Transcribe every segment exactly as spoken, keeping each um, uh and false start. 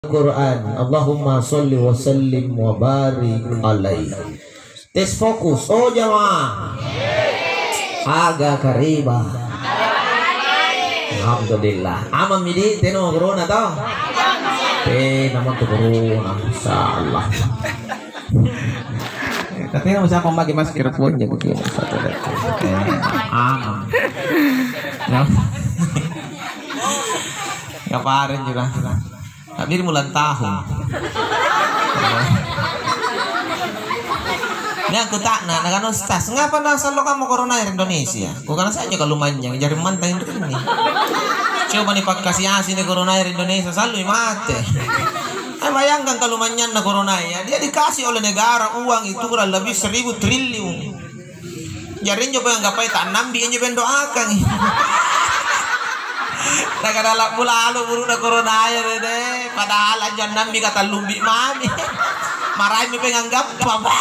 Quran. Allahumma sholli wa sallim wa barik alaihi. Tes fokus. Oh jamaah. Aga kariba. Alhamdulillah. Aman midi teno corona tau. Eh naman to corona insyaallah. Katanya usah memakai masker pun jadi begini satu Aman. Ya. Kemarin juga. Hampir bulan tahun. Ini aku tak nak nak ustaz. Ngapa nak selalu kamu corona di Indonesia? Bukan saja kalau manjang jari mantai ini. Coba nih pak kasih asin di corona di Indonesia selalu mati. Eh, bayangkan kalau manjang na corona ya, dia dikasih oleh negara uang itu kurang lebih seribu triliun. Jadi coba yang gapai tak nambi yang coba doakan. Nak ada pula lalu buru na corona ya deh. Padahal aja nambi kata lumbi mami. Marahin mi penganggap apa?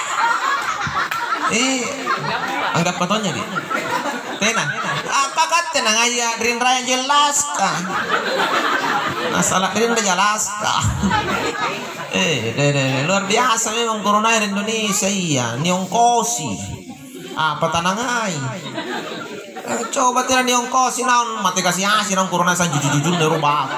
Eh, anggap patonya di. Tena. Apa kata nang ayah Rin Raya jelas kan? Masalah Rin Raya jelas kan? Eh, deh, deh, luar biasa memang corona di Indonesia iya. Niongkosi. Apa tanangai? Coba tidak niongkosi naon mati kasih asin naon corona san jujur-jujur dari rumah.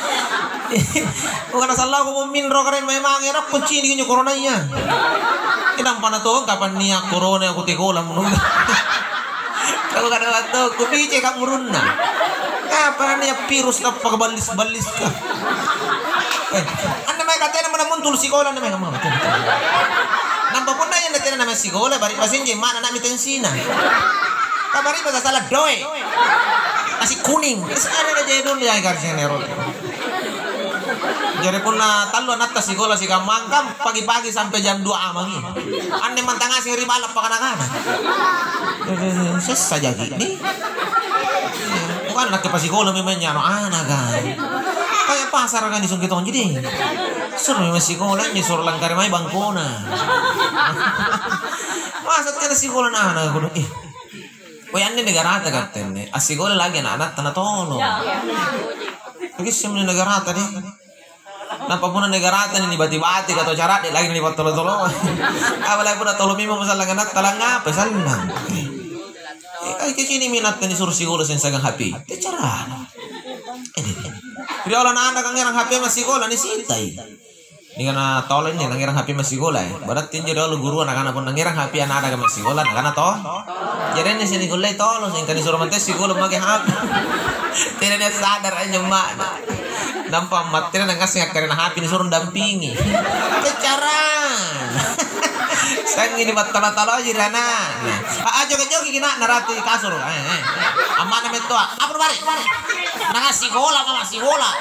Bukan salah aku mau minro keren memang enak kunci ini corona iya. Kita mana tuh kapan niat corona aku tegolam menunggu. Kalau kada waktu aku bice kamu runa. Apa nih virus apa kebalis-balis kah? Eh, anda mai katanya mana muncul sekolah anda mai kamu. Nampak pun nanya nanti nama sekolah bari pasin je mana nak mitensina. Kabari pada salah doe. Masih kuning. Sekarang aja dulu ya garisnya nerol. Jadi pun na talu anak tas sekolah si kamang kam pagi-pagi sampai jam dua amangi. Ane mantang asing ribalap pa kanak-kanak. Ses saja gini. Bukan anak ke sekolah memangnya no anak kan. Kayak pasar kan disung kita jadi. Suruh memang sekolah ni suruh langkari mai bangkona. Maksud kan sekolah anak kudu ih. Wah ini negara ada katanya. Asigol lagi anak-anak tanah tolong. Lagi semua negara tadi. Nampak pun negara tadi ni bati-bati kata cara dia lagi ni buat tolong-tolong. Apalagi pun tolong mimo masalah anak talang apa salah. Eh kayak sini minat ni suruh sigol sensagang happy. Cara. Eh, dia orang anak kan ngerang H P masih sekolah ni sintai. Ini karena tolong ni nangirang H P masih sekolah. Berarti jadi kalau guru anak-anak pun nangirang H P anak-anak masih sekolah, anak-anak toh. Jadi ni sini kulai tolong sing kan disuruh mantes sekolah pakai H P. Tidak dia sadar aja mak. Nampak materi nang kasih karena H P disuruh dampingi. Cara. Sang ini buat tala-tala aja dana. Ah joget-joget kena narati kasur. Eh eh. Aman ame tua. Apa bari? Nang sekolah mama sekolah.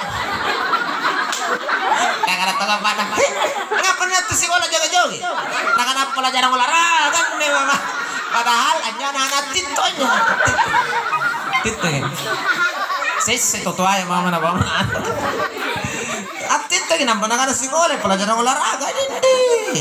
Kakak datang pada. Kenapa nih tuh sekolah joget-joget? Nang apa pelajaran olahraga kan memang. Padahal hanya anak-anak titonya. Tito kan. Saya itu tua ya mama na mama. Atit lagi nampak nang ada sekolah pelajaran olahraga ini.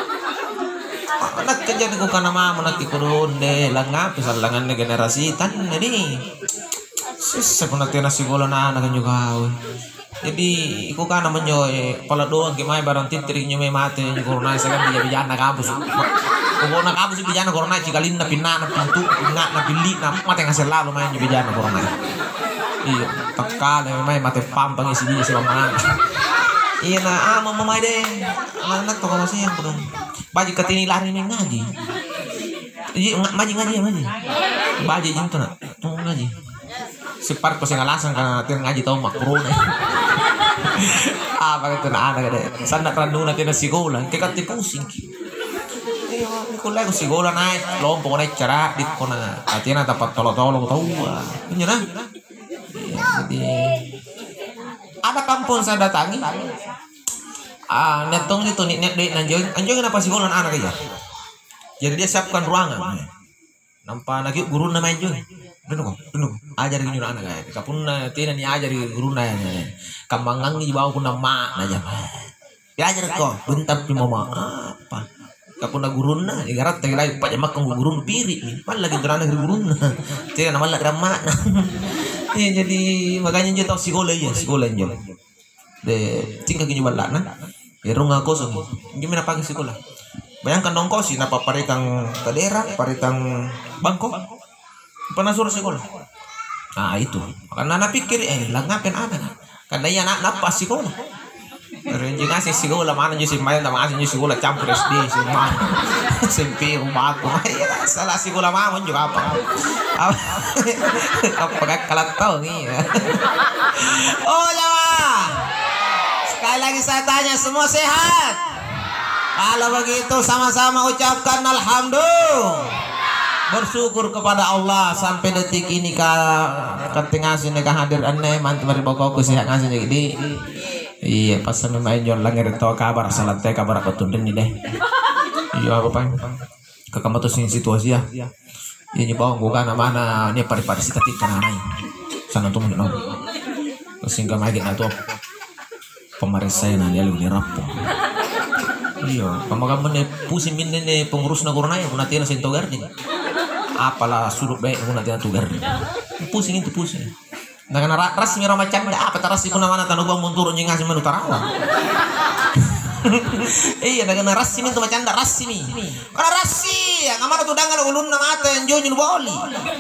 Anak kerja di kana mama nak kurun deh langap salangan generasi tan ini. Sis pun nanti nasi bola na anak juga. Jadi iku kana menyo pala doang gimana barang titri nyo may mate nyo corona sa kan dia bijana kampus. Kubo na kampus bijana corona cikalin na pinna na pintu nga na pili na mate nga selalu main nyo bijana corona. Iya, takal may mate pampang isi dia sa mama. Iya na amo mamay deh. Anak to kasi yang pun. Baji katini lari ning ngaji. Iya ngaji ngaji ngaji. Baji jinto na. Tunggu ngaji. Separ ko sing alasan kana tin ngaji tao makrona. Ah bakit na ana kada. San nakrando na tin sekolah, kay kat pusing ki. Eh ko lagi sekolah naik, lompo ko naik cara dit ko na. Atina dapat tolo-tolo tao. Nya na. Jadi ada kampung saya datangi. Ah, netong itu nih nek anjing anjing kenapa sekolah anak aja. Jadi dia siapkan ruangan. Nampak lagi guru nama anjing. Duduk, duduk. Ajar gini anak aja. Kapun tina ni ajar guru na. Kamangang ni bawa pun nama aja. Ya ajar kok, bentar pi mama apa. Kapun na guru na, igarat tagi lagi pajamak kang guru piri. Pan lagi terana guru na. Tina nama lagi ramah. Ya jadi makanya dia tahu sekolah ya, sekolah anjing. de tinggal gini balana erong nga kosong gimana pagi sekolah bayangkan dong kosi napa parekang kadera parekang bangko panasur sekolah nah itu karena anak pikir eh lah ngapain ada karena ya anak napas sekolah renjing ngasih sekolah mana jadi main sama ngasih sekolah campur S D semua S M P rumah aku ya salah sekolah mama juga apa apa gak kalah tahu nih oh jamaah sekali lagi saya tanya semua sehat. Kalau begitu sama-sama ucapkan alhamdulillah. Bersyukur kepada Allah sampai detik ini ka ketinggal sini ka hadir aneh mantap dari pokok sehat ngasih jadi. Iya pas sama main jual langir itu kabar salat teh kabar apa tuh ini deh. Iya apa pan? Ke kamu tuh sini situasi ya. Ini bawang bukan mana ini pari-pari sih tadi kan aneh. Sana tuh mungkin om. Sehingga main atau pemaris saya nanya lebih rapuh. Iya, kamu kamu nih pusing min nih pengurus negara ya, nanti nasi togar nih. Apalah suruh baik, nanti nasi togar. Pusing itu pusing. Nah karena ras mira macam dah apa teras ikut nama tanah bang muntur nyengas menu tarawa. Iya, dengan ras itu macam dah ras ini. Karena ras ya, kamar tuh dangan ulun nama ate yang jauh boli.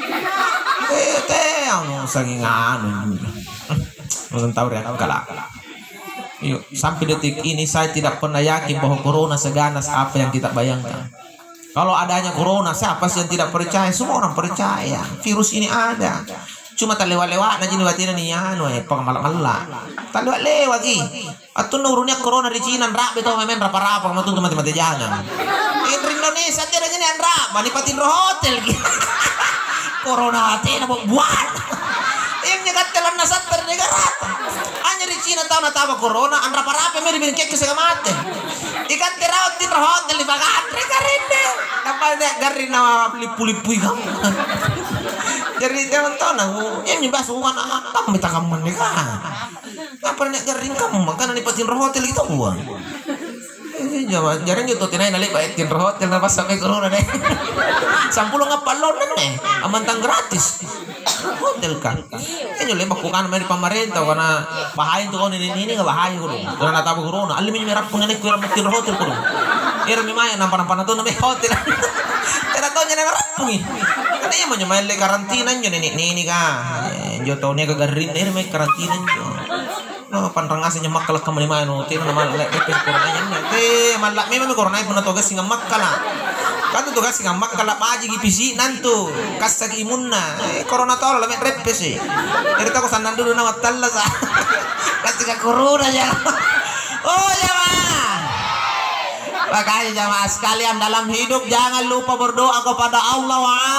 Eh teh, anu saking anu. Belum tahu ya kalah. Yuk, sampai detik ini saya tidak pernah yakin bahwa corona seganas apa yang kita bayangkan. Kalau adanya corona, siapa sih yang tidak percaya? Semua orang percaya. Virus ini ada. Cuma tak lewat-lewat aja nih watina nih anu eh pengamalak-malak. Tak lewat-lewat lagi. Atau nurunnya corona di Cina nrak betul memang rapa-rapa sama tuh mati-mati jangan. Di Indonesia tidak jadi nrak, manipatin hotel gitu. Corona tina buat. Yang nyegat telan nasat negara. Hanya di Cina tahu natawa corona, an rapa-rapa meri bikin kek segamate. Ikan terawat di hotel di bagan, mereka rende. Napa dek garin nama lipu-lipu kamu. Jadi jangan tahu nah, yang nyebas uang apa minta kamu nikah. Napa dek garin kamu makan nipatin hotel itu uang. Jangan jarang gitu tinai nalik baik tin hotel napa sampai corona deh. Sampul ngapalon nih, amantang gratis. Hotel kan, ini lembak bukan dari pemerintah karena bahaya tuh ini ini nggak bahaya kurung, karena tabu corona, alim ini merap pengenik kurang mungkin hotel kurung, ini memang nampak-nampak itu namanya hotel, tidak tahu jadi merap pengi, karena yang menyemai le karantina nya ini ini kan, jo tahu nih kegarin ini memang karantina jo, no pandang ngasih nyemak kalau kamu lima no, tidak nama le epis corona nya, teh malah memang corona pun atau gas ngemak kalah. Kan tuh kasih ngamak kalau paji gipisi nantu kasih imunna eh, corona tol lebih repes sih dari aku sana dulu nama talla sah kasih ke corona ya oh jamaah makanya jamaah sekalian dalam hidup jangan lupa berdoa kepada Allah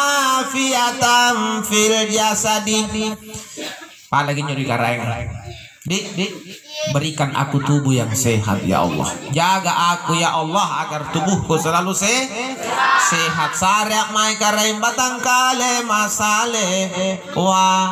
wa'afiatan fil jasadi apalagi nyuri karang di di berikan aku tubuh yang sehat ya Allah, jaga aku ya Allah agar tubuhku selalu se sehat. Saryak mai karaim batang kale masale wa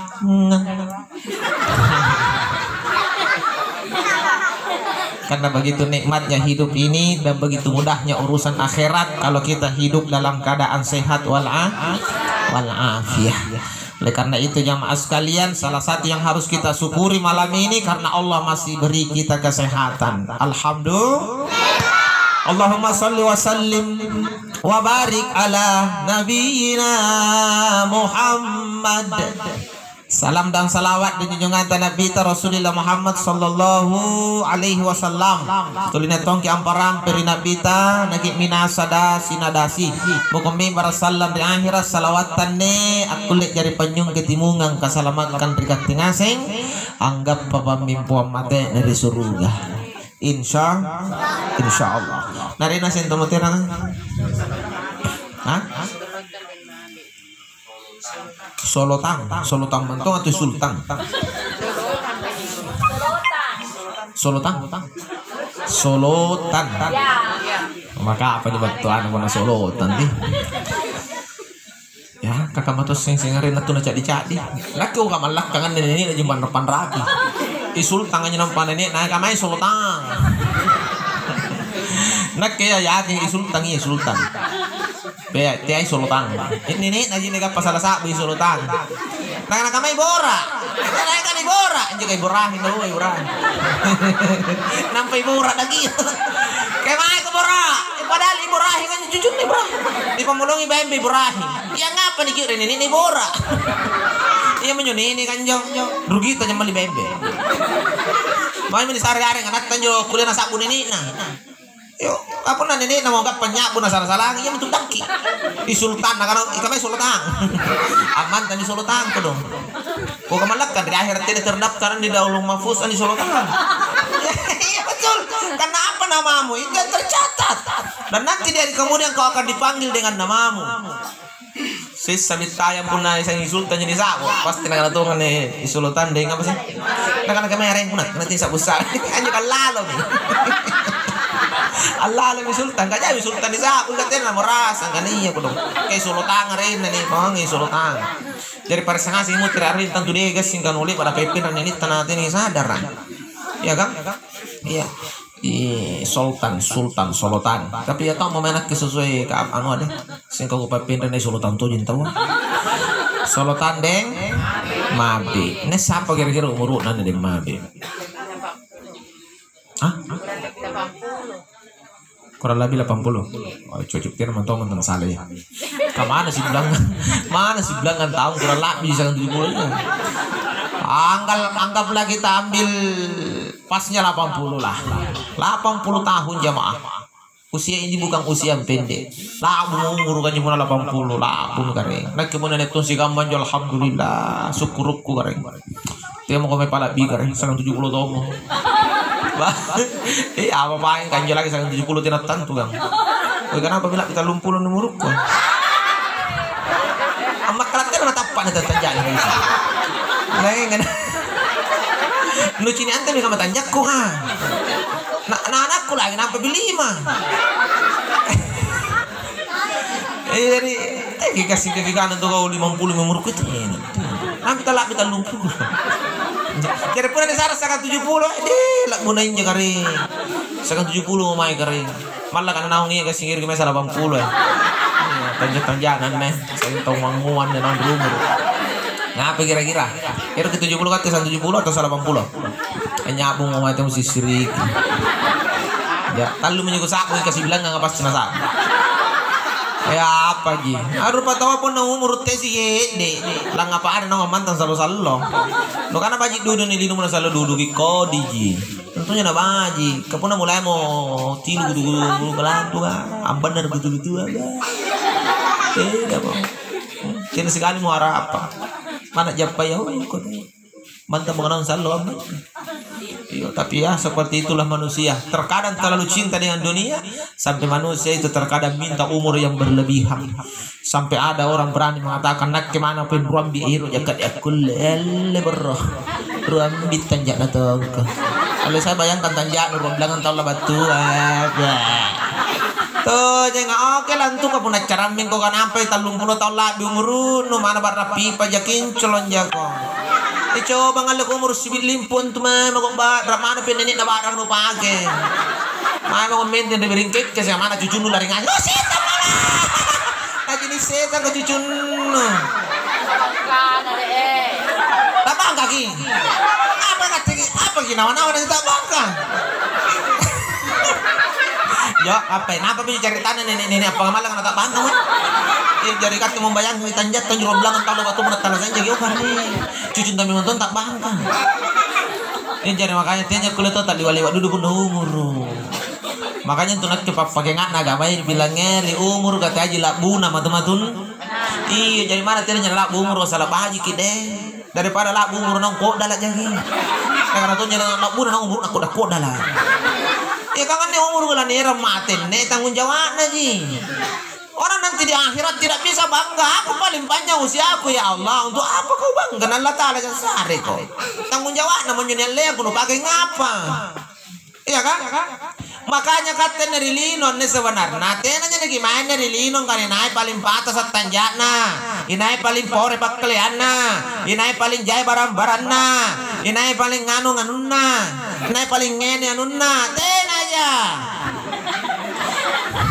karena begitu nikmatnya hidup ini dan begitu mudahnya urusan akhirat kalau kita hidup dalam keadaan sehat wal afiyah. Oleh karena itu jamaah sekalian, salah satu yang harus kita syukuri malam ini karena Allah masih beri kita kesehatan. Alhamdulillah. Allahumma salli wa sallim wa barik ala nabiyyina Muhammad. Salam dan salawat dan junjungan Nabi Rasulullah Muhammad sallallahu alaihi wasallam. Tulina tongki amparam peri Nabi ta nagi minasada sinadasi. Mukami barasallam di akhirat salawatan ne akulit dari penyung ketimungang kasalamatkan rikat tingaseng anggap papamimpu mate dari surga. Insya insya Allah. Narina sentomo terang. Hah? Solotang, solotang mentong atau sultang? Solotan, solotan. Maka apa di batuan apa solotan di? Ya, kakak matos sing singarin na tuh na cadi-cadi. Laki ko kamalak kangan nini na jumpan depan raki. Isul tangannya nampan nini na kamay solotang. Nak kaya yakin isul tangi sultan. Be, tiay solotan. Ini nih, nanti nih pasal sa bi solotan. Nak nak kamay bora. Nak kan ibora. Anjir kay burahin daw ay burahin. Nampay bora lagi. Kay may ko bora. Eh, padahal iburahin kan jujur ni bora. Di pamulong ibembe burahin. Ya ngapa ni kira ini ni bora. Iya menyuni ini kan jong. Rugi ta nyamal ibembe. May mani sari-ari anak tanjo kuliah na sabun ini nah. Yo, apa na nini na mo ka panya po na salang iya betul tangki. Di sultan na kano ikamay sultan. Aman tani sultan ko dong. Ko kamalak kan di akhirat tidak terdaftar di daulul mahfuz ani sultan. Iya betul. Kenapa namamu itu tercatat. Dan nanti dari kemudian kau akan dipanggil dengan namamu. Sis sabit tayang pun na isang sultan jadi sako. Pasti na kanatungan ni sultan ding apa sih? Na kana kamera pun nanti sa besar. Anyo kan lalo ni. Allah alam sultan kaya sultan di sa ugatin na moras ang kaniya ko dong kay sultan rin na ni pangi sultan jadi para sa kasi mo tirarin tanto degas sing kanuli para pepin ang ninit natin ni sadar ya kan iya i sultan sultan sultan tapi ya tau memenak sesuai ke anu ada sing kau pepin rin sultan tuh jin tahu sultan deng mabe ne siapa kira-kira umur nan deng mabe ah kurang lebih delapan puluh. Oh, cocok kira mantong tentang salah ya. Kemana sih bilang? Mana sih bilang kan tahun kurang lebih bisa tujuh puluh nya. Anggap anggaplah kita ambil pasnya delapan puluh lah. delapan puluh tahun jamaah. Usia ini bukan usia yang pendek. Lah umur kan cuma delapan puluh lah pun kering. Nah kemudian itu si gamban jual alhamdulillah syukurku kering. Dia mau kome pala bi kering sekarang tujuh puluh tahun. Eh apa paling kanjo lagi sekarang tujuh puluh tinatan tuh gang. Oi kenapa bilang kita lumpur numuruk kok. Amak karakter na tapan na tanjak ni. Lain kan. Nu cini ante mi kama tanjak ko ha. Na anakku lagi nampa bilima. Eh dari eh kasih ke kanan tuh kau lima puluh numuruk itu. Nampi talak kita lumpur. Kira pun ada saras sekarang tujuh puluh, deh, lak munain je kering. Sekarang tujuh puluh mai kering. Malah kan naung ni kasih kira kemana delapan puluh. Tanjak-tanjakan nih, saya tahu manguan dan naung berumur. Ngapa kira-kira? Kira ke tujuh puluh kata tujuh puluh atau delapan puluh? Nyabung mau itu mesti sirik. Ya, talu menyuguh saku kasih bilang nggak pas jenazah. Ya apa ji? Aduh patawa pun na umur teh si de. Lang apa ada nama mantan selalu selalu. Lo karena baji dulu nih linu mana selalu dulu di kodi ji. Tentunya na baji. Kapuna mulai mau tilu dulu dulu kelan tuh kan. Amban dari betul betul ada. Eh apa? Kini sekali mau arah apa? Mana japa ya? Oh ikut. Mantan mengenal selalu apa? Iya, tapi ya seperti itulah manusia. Terkadang terlalu cinta dengan dunia sampai manusia itu terkadang minta umur yang berlebihan. Sampai ada orang berani mengatakan nak kemana pun ruam biiru jakat yakul le berroh. Ruam bitanjak datang. Kalau saya bayangkan tanjak ruam belangan tahu lah batu. Tuh jangan oke lah untuk kamu nak caramin kau kan sampai talung puluh tahun lebih umur nu mana barra pipa jakin colon jago. Eh coba ngalek umur sibil limpun tu mah mau ba ramana penenek na barang nu pake. Mai mau maintain dari ringkek ke mana cucu nu lari ngajak. Oh setan mana? Lagi ni setan ke cucu nu. Tabang kaki. Apa kata apa gina nawan nanti tabang kan? Ya apa kenapa punya cari tanah nenek-nenek apa malang nak tabang kan? Eh jadi kata membayang di tanjat tanjur belangan kalau batu menetala saja gitu kan cucu tapi nonton tak bangkan ini jadi makanya tianya kulit tuh tadi wali duduk pun umur makanya tuh nak cepat pakai ngat naga bayi bilangnya di umur kata aja lah bu nama teman-teman iya jadi mana tianya lah umur salah baji kide daripada lah umur nong kok dalat jadi karena tuh nyala lah bu nong umur aku dah kok dalat ya kan nih umur gula nih rematin nih tanggung jawab naji. Orang nanti di akhirat tidak bisa bangga. Aku paling panjang usia aku ya Allah. Untuk apa kau bangga? Allah Ta'ala yang sehari kau. Tanggung jawab namanya nyele aku pakai ngapa? Iya kan? Makanya kata dari linon nih sebenarnya. Tenanya nih gimana dari linon kan inai paling patas at tanjana. Inai paling pore pakliana. Inai paling jaya barang-barangna. Inai paling nganu nganuna. Inai paling ngene anuna. Tenanya.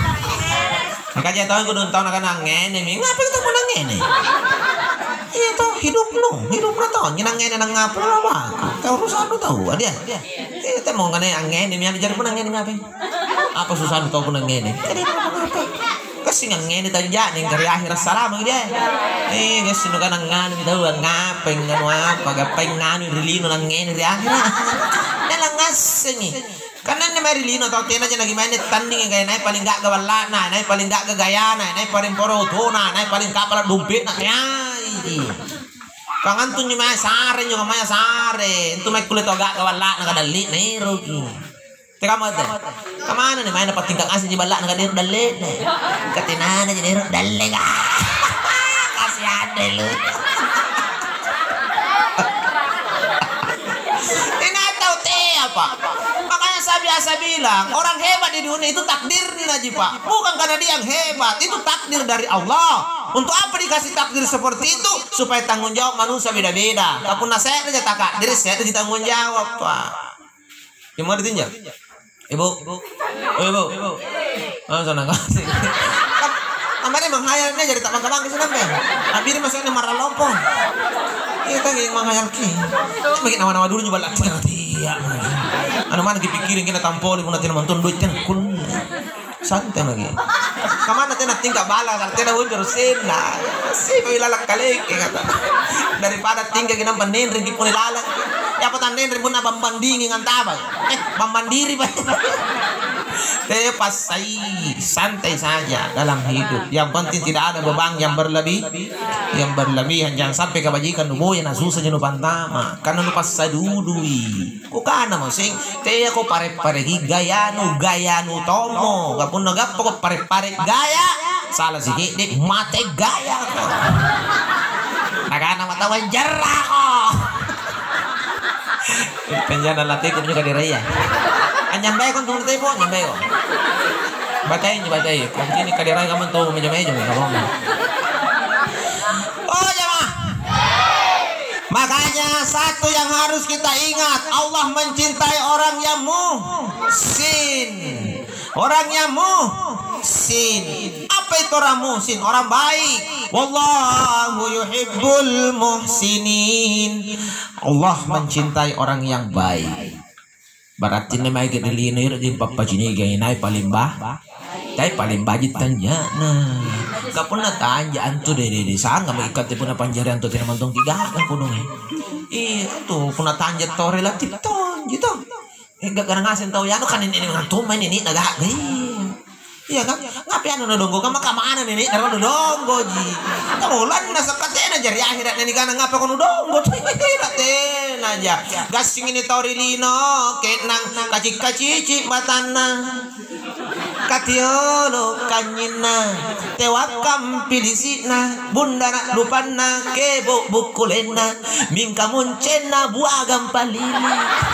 Kaja tahu aku don't tahu nak ngene, ngapa kita mau ngene? Iya tuh. hidup no, hidup na to. Nginangin nang ngapa apa? Tahu urusan lu tahu dia. Kita mau ngene angin ini jadi pun angin ngapain? Apa susah lu tahu pun angin ini? Jadi apa? Kasi angin itu aja nih dari akhir salam dia. Eh guys nu kan angin tahu ngapain nganu apa gapain nganu rilino angin dari akhir. Dalang ngaseng karena ni Marilino tau tena aja lagi main tanding kayak naik paling gak gawala na naik paling gak gagaya na naik paling poroto na naik paling kapal dompet na nyai kangen tuh nyuma sare nyuma maya sare itu main kulit agak gawala na kadali nih rugi teka mo te kamana ni main dapat tingkang asin di balak na kadiri dali katinana jadi ru dali ka kasih ada lu apa? Makanya saya biasa bilang orang hebat di dunia itu takdirnya aja Pak, bukan karena dia yang hebat, itu takdir dari Allah. Untuk apa dikasih takdir seperti itu? Supaya tanggung jawab manusia beda-beda. Kapun nasihat aja tak diri saya itu tanggung jawab Pak. Gimana ditinjau? Ibu, oh, ibu, ibu, oh sana kasih. Kemarin menghayalnya jadi tak bangga-bangga sih namanya. Tapi ini masih ini marah lompong. Iya kan yang menghayal ki. Bikin nama-nama dulu coba lagi nanti. Iya. Anu mana dipikirin kita tampol ibu nanti nonton duit kan kun. Santai lagi. Kamana teh nanti enggak bala kalau teh udah sena. Si pilalak kali kata. Daripada tinggal kita panen ringgit pun lalak. Ya apa tanden ringgit pun apa bandingin ngan Eh, membandiri Pak. Teh pas saya santai saja dalam hidup. Yang penting tidak ada beban yang berlebih, yang berlebihan. Jangan sampai kebajikan nubo yang susah jenuh pantama. Karena nu pas sadudui. Ku kana mo sing teh ako pare-pare gaya nu gaya nu tomo. Kapun nagap ko pare-pare gaya. Salah sikit dik mate gaya ko. Nakana matawan jera ko. Penjana latih ko juga diraya. Nyambai kon tunggu tepo nyambai ko. Bacain bacain. Kung ini kadirai kamu tuh meja-meja kamu. Oh jemaah. Makanya satu yang harus kita ingat, Allah mencintai orang yang muhsin. Orang yang muhsin. Apa itu orang muhsin? Orang baik. Wallahu yuhibbul muhsinin. Allah mencintai orang yang baik. Berarti nih mai kita lihat di papa sini gaya naik paling bah, tapi paling bajit tanya, nah, kapun na tanya antu deh deh, sangat mengikat pun panjaran tuh tidak mantong tiga kan punungnya, iya tuh pun tanya tuh relatif tuh gitu, eh gak kadang ngasih tahu ya, kan ini ngantuk main ini agak iya kan, ngapain anu donggo, kamu kemana nih, karena anu donggo ji, kamu lan nasa katena jari akhirat nih karena ngapa kau donggo, katen aja, gasing ini torilino, kenang kacik kacici matana, katiolo kanyina, tewakam pilisina, bunda nak lupana, kebo bukulena, mingka muncena buagam palili,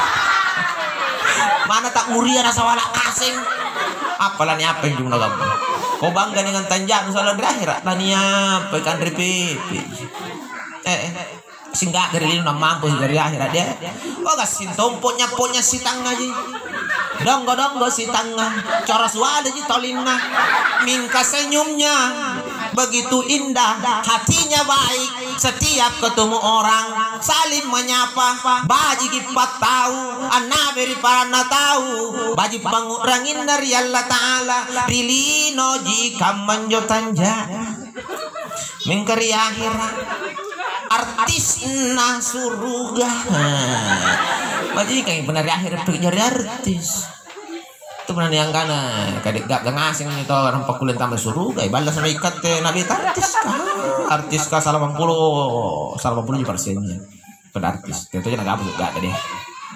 mana tak muria rasa walak kasing. Apalah ni apa yang jumlah kamu? Kau bangga dengan tanjak salah akhirat. Tani apa kan repeat. Eh, eh, singgah dari lino mampu dari akhirat dia. Oh kasih tompoknya punya si tangga ji. Donggo donggo si tangga. Cara suara ji tolina. Mingka senyumnya begitu indah, hatinya baik. Setiap ketemu orang saling menyapa. Baji kipat tahu, anak beri parana tahu. Baji pangurangin dari Allah Ta'ala. Pilino jika manjo tanja mingkari akhirat. Artis na surga. Baji kayak benar akhirat jadi artis. Itu benar yang kana kadik gak ngasing itu orang pakulen tambah suruh gay balas sama ikat teh nabi artis kah artis kah salah puluh salah puluh persennya pada artis itu aja nggak apa gak deh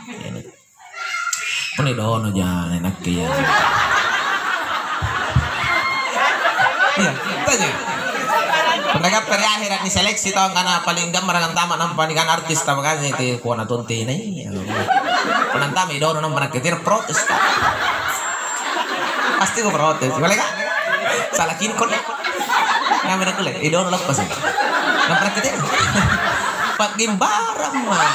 pun dono jangan enak ya iya tanya mereka pada akhirat nih seleksi tahun karena paling gak merangan tamat nampak kan artis tahu kan itu kuana tunti nih penantami dono nampak ketir protes pasti gue protes, boleh kak? Salah kini kon, nggak mereka leh, idol lepas, nggak pernah kita, pak gimbarang mah,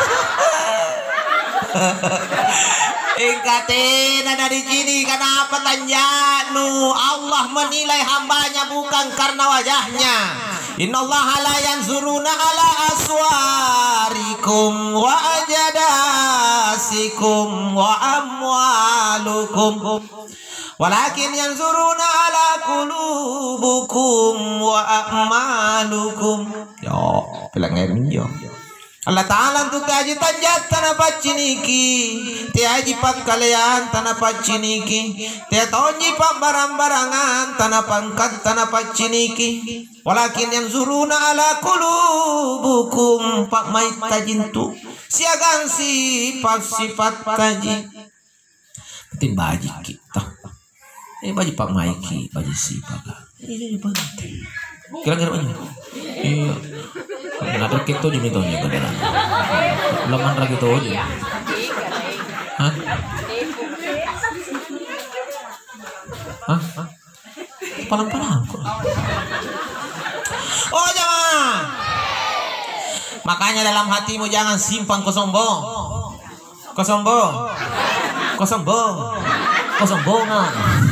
ingkatin ada di sini kenapa tanya nu Allah menilai hambanya bukan karena wajahnya, Innallaha la yanzuruna ala aswarikum wa ajadasikum wa amwalukum walakin yanzuruna ala qulubukum wa a'malukum. Yo, bilang yo. Allah Ta'ala tu tiaji tanjat tanah paciniki, tiaji pakkalean tanah paciniki, tiaji tonji pak barang-barangan tanah pangkat tanah paciniki. Walakin yang zuruna ala qulubukum pak mait tajintu siagan sifat-sifat taji. Penting baji kita. Eh baji pak maiki baji sifat. Ini penting. Kira-kira banyak. Iya. Ada gitu jadi tuh nih kadang. Leman lagi tuh aja. Hah? Hah? Palang-palang kok. Oh jangan. Makanya dalam hatimu jangan simpan kesombong. Kesombong. Kesombong. Kesombongan.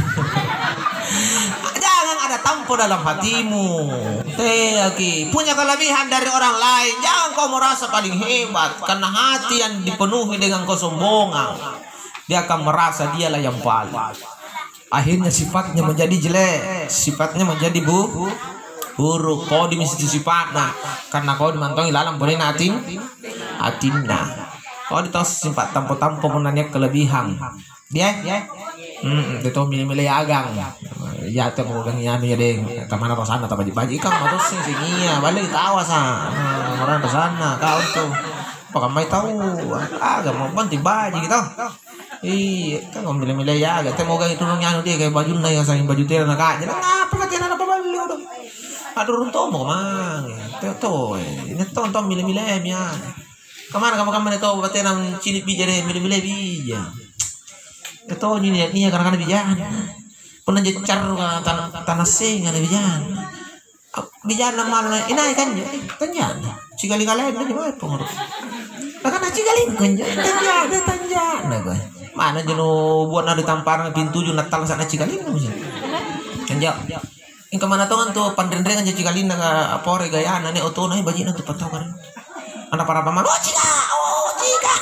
Ada tampo dalam hatimu. Teki punya kelebihan dari orang lain. Jangan kau merasa paling hebat, karena hati yang dipenuhi dengan kesombongan, dia akan merasa dialah yang paling. Akhirnya sifatnya menjadi jelek, sifatnya menjadi bu buruk. Kau dimisi sifatnya karena kau dimantongi dalam boleh natin atinna. Kau ditos sifat tampo-tampo menanya kelebihan. Dia ya. Hmm, itu milih-milih agang. Ya tuh mau gang anu ya deng. Kemana ke sana tak baji-baji kan matus sing singia balik tawa sa. Orang ke sana kau tuh. Pakai mai tahu. Agak mau bantu baji gitu. Iya, kan mau milih-milih ya agak. Teh mau gang itu anu dia kayak baju na yang saking baju teh nak aja. Ngapa katanya apa balik udah. Aduh runtuh mau mang. Tuh tuh. Ini tuh tuh milih-milih ya. Kemana kamu-kamu itu bateran cili bija deh milih-milih bija. Itu ini ini kadang-kadang bijan. Pernah jecar tanah tanah sing ada bijan. Bijan nama ini kan tanjan. Cigali kalian kan gimana pengurus. Karena cigali kan tanjan, tanjan. Nah gue. Mana jenuh buat ada tamparan pintu ju natal sana cigali kan mesti. Tanjan. Yang kemana tuh kan tuh pandendrengan cigali naga apore gaya nane oto nai bajina tuh patau kan. Anak para paman. Oh cika, oh cika.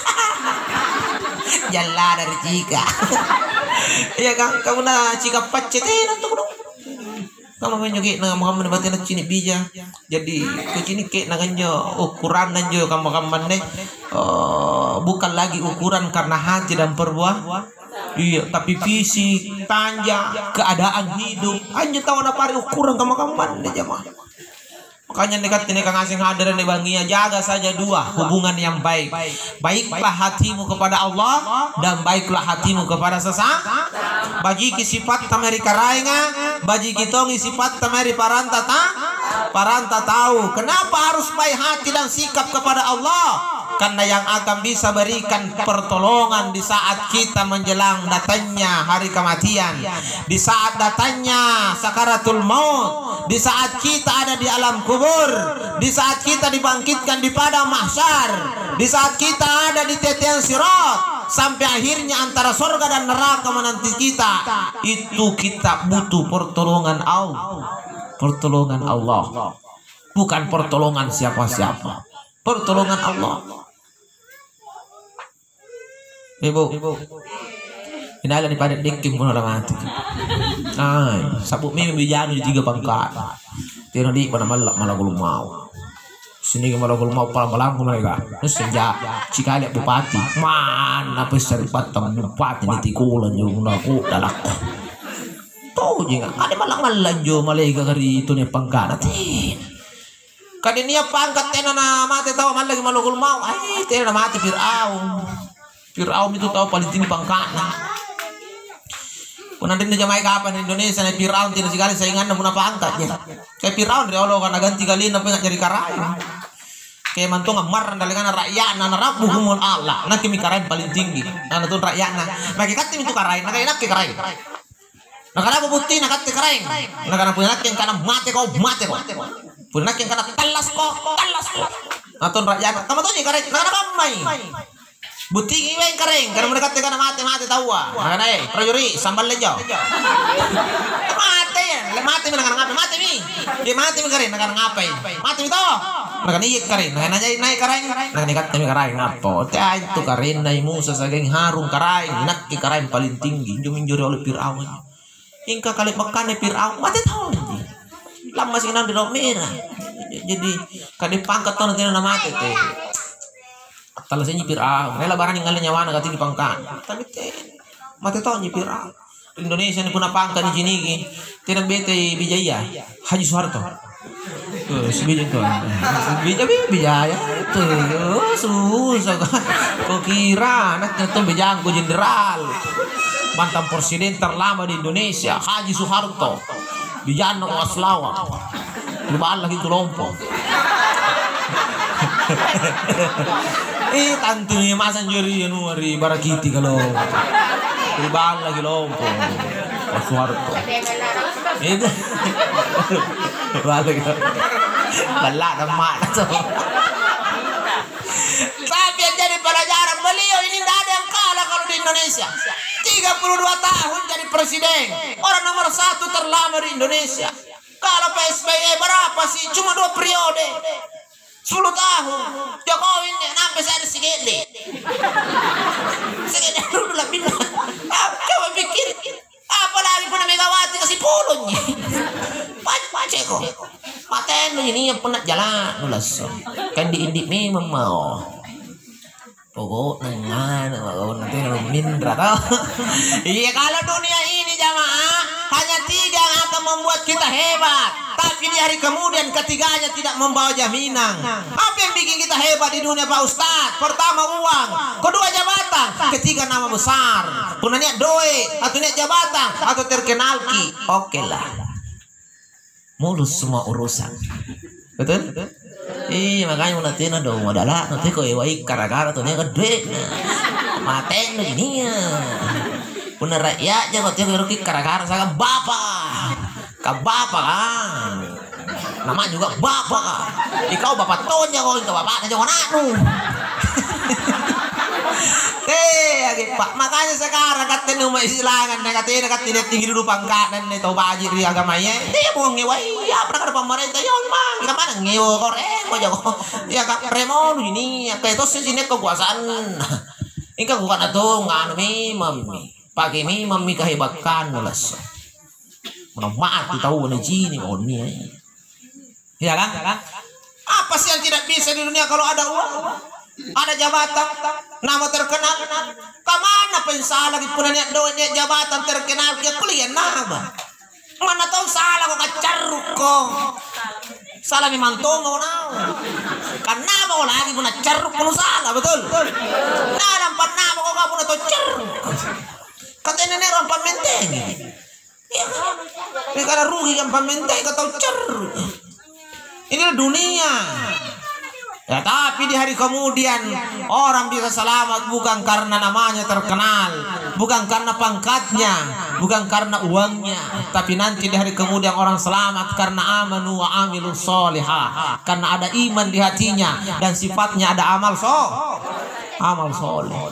Jalla dari cika. Iya kan, kamu na cika pacet eh nanti kudu. Kamu menyogi na kamu menebati na cini bija. Jadi kecini ke na ganjo ukuran nanjo kamu kamu ne bukan lagi ukuran karena hati dan perbuah. Iya, tapi fisik, tanja, keadaan hidup. Hanya tahu na pari ukuran kamu kamu ne jamaah. Makanya nekat ini kang asing hadirin di banginya, jaga saja dua hubungan yang baik. Baiklah hatimu kepada Allah dan baiklah hatimu kepada sesama. Bagi sifat tameri karainga, bagi kitongi sifat tameri paranta ta, paranta tahu. Kenapa harus baik hati dan sikap kepada Allah? Karena yang akan bisa berikan pertolongan di saat kita menjelang datangnya hari kematian, di saat datangnya sakaratul maut, di saat kita ada di alam kubur, di saat kita dibangkitkan di padang mahsyar, di saat kita ada di tetian sirat, sampai akhirnya antara surga dan neraka menanti kita. Itu kita butuh pertolongan Allah, pertolongan Allah, bukan pertolongan siapa-siapa, pertolongan Allah. Ibu, inalan ni padat dikim pun orang mati. Ay, sabuk mimi bijanu juga pangkat. Tino di pada malak malah gulung mau. Sini ke malah gulung mau palang-palang mereka. Terus senja cikali bupati. Mana pesari patang bupati ni tikulan yung naku dalak. Tahu je ngak. Ada malak-malak jo malaiga kari itu ni pangkat. Nanti. Kadinya pangkat tena na mati tahu malah malah gulung mau. Ay, tena na mati Fir'aun. Fir'aun itu tahu paling tinggi pangkatnya. Pun nanti di Jamaika apa di Indonesia nih Fir'aun tidak sekali saingan namun apa angkatnya. Kayak Fir'aun dari Allah karena ganti kali napi nggak jadi karai. Kayak mantu ngamar dalengan rakyat nana rabu humul Allah. Nak kimi karai paling tinggi. Nana tuh rakyat nah. Bagi katim itu karai. Nak enak ke karai. Nak ada bukti nak katim karai. Nak ada punya yang karena mati kau mati kau. Punya yang karena telas kau telas kau. Nah tuh rakyat. Kamu tuh nih karai. Nak ada kamai. Buti iweng kering karena mereka tekan mati mati tahu ah. Mana eh prajurit sambal lejo. Mati ya. mati mi nakan ngapain mati mi dia mati mi karin nakan ngapain mati mi to nakan iyik karin nakan aja naik karin nakan ikat mi karin ngapo teh itu karin nai Musa sageng harum karin nakki karin paling tinggi jumin juri oleh Firaun ingka kali makan Firaun mati tahu nanti lama sih nang di merah jadi kali pangkat tahun nanti nama mati teh kalau saya nyipir ah, rela barang yang kalian nyawana kati di pangkat. Tapi teh, mati tahu nyipir ah. Indonesia ni puna pangkat di sini ki, tidak bete Bijaya, Haji Soeharto. Tuh, si Bijaya tuh, Bijaya Bijaya itu, susah kan. Kau kira anaknya tuh bejangku jenderal, mantan presiden terlama di Indonesia, Haji Soeharto, Bijaya Waslawa, lupa lagi itu lompong. Eh tantu ni masan juri anu ari barakiti kalau ribal lagi lompo Soeharto itu balik balak emak tu tapi yang jadi pelajaran beliau ini tidak ada yang kalah kalau di Indonesia tiga puluh dua tahun jadi presiden orang nomor satu terlama di Indonesia kalau P S B Y berapa sih cuma dua periode sepuluh tahun Jokowi ini sampai saya segede segede dulu lah bilang coba pikir apalagi pernah Megawati kasih puluhnya pace kok maten ini yang pernah jalan nulas kan di indik memang mau pokoknya nanti mindra tau iya kalau dunia ini jamaah hanya tiga yang akan membuat kita hebat tapi di hari kemudian ketiganya tidak membawa jaminan apa yang bikin kita hebat di dunia Pak Ustadz pertama uang kedua jabatan ketiga nama besar pun niat doe atau niat jabatan atau terkenal ki oke lah mulus semua urusan betul iya makanya mau nanti nado modalak nanti kau iwai gara-gara tuh nih gede maten begini ya punya rakyat jangan nanti kau rugi gara-gara saya bapak kau bapak kan nama juga bapak kan ikau bapak tonya kau ikau bapaknya jangan anu eh pak makanya sekarang katanya umat Islam katanya katanya tinggi dulu pangkat dan itu bajir di agamanya dia mau ngewai ya pernah ada pemerintah ya memang kita mana ngewo koreng kok jago ya kak premo ini kayak itu sini kekuasaan ini kan bukan itu nggak mimam pakai mimam kehebatkan nulas mana mati tahu mana jini oni ya kan apa sih yang tidak bisa di dunia kalau ada uang ada jabatan nama terkenal kemana pensalah lagi punya niat doa niat jabatan terkenal dia kuliah nama mana tahu salah kok kacaruk kok salah memang tunggu nau karena mau lagi punya caruk pun salah betul nah nampak nama kok kamu punya tahu caruk katanya nenek orang pamenteng ya ini karena rugi yang pamenteng kau tahu caruk ini dunia. Ya, tapi di hari kemudian orang bisa selamat bukan karena namanya terkenal, bukan karena pangkatnya, bukan karena uangnya, tapi nanti di hari kemudian orang selamat karena amanu wa amilu sholihah, karena ada iman di hatinya dan sifatnya ada amal so, amal soleh.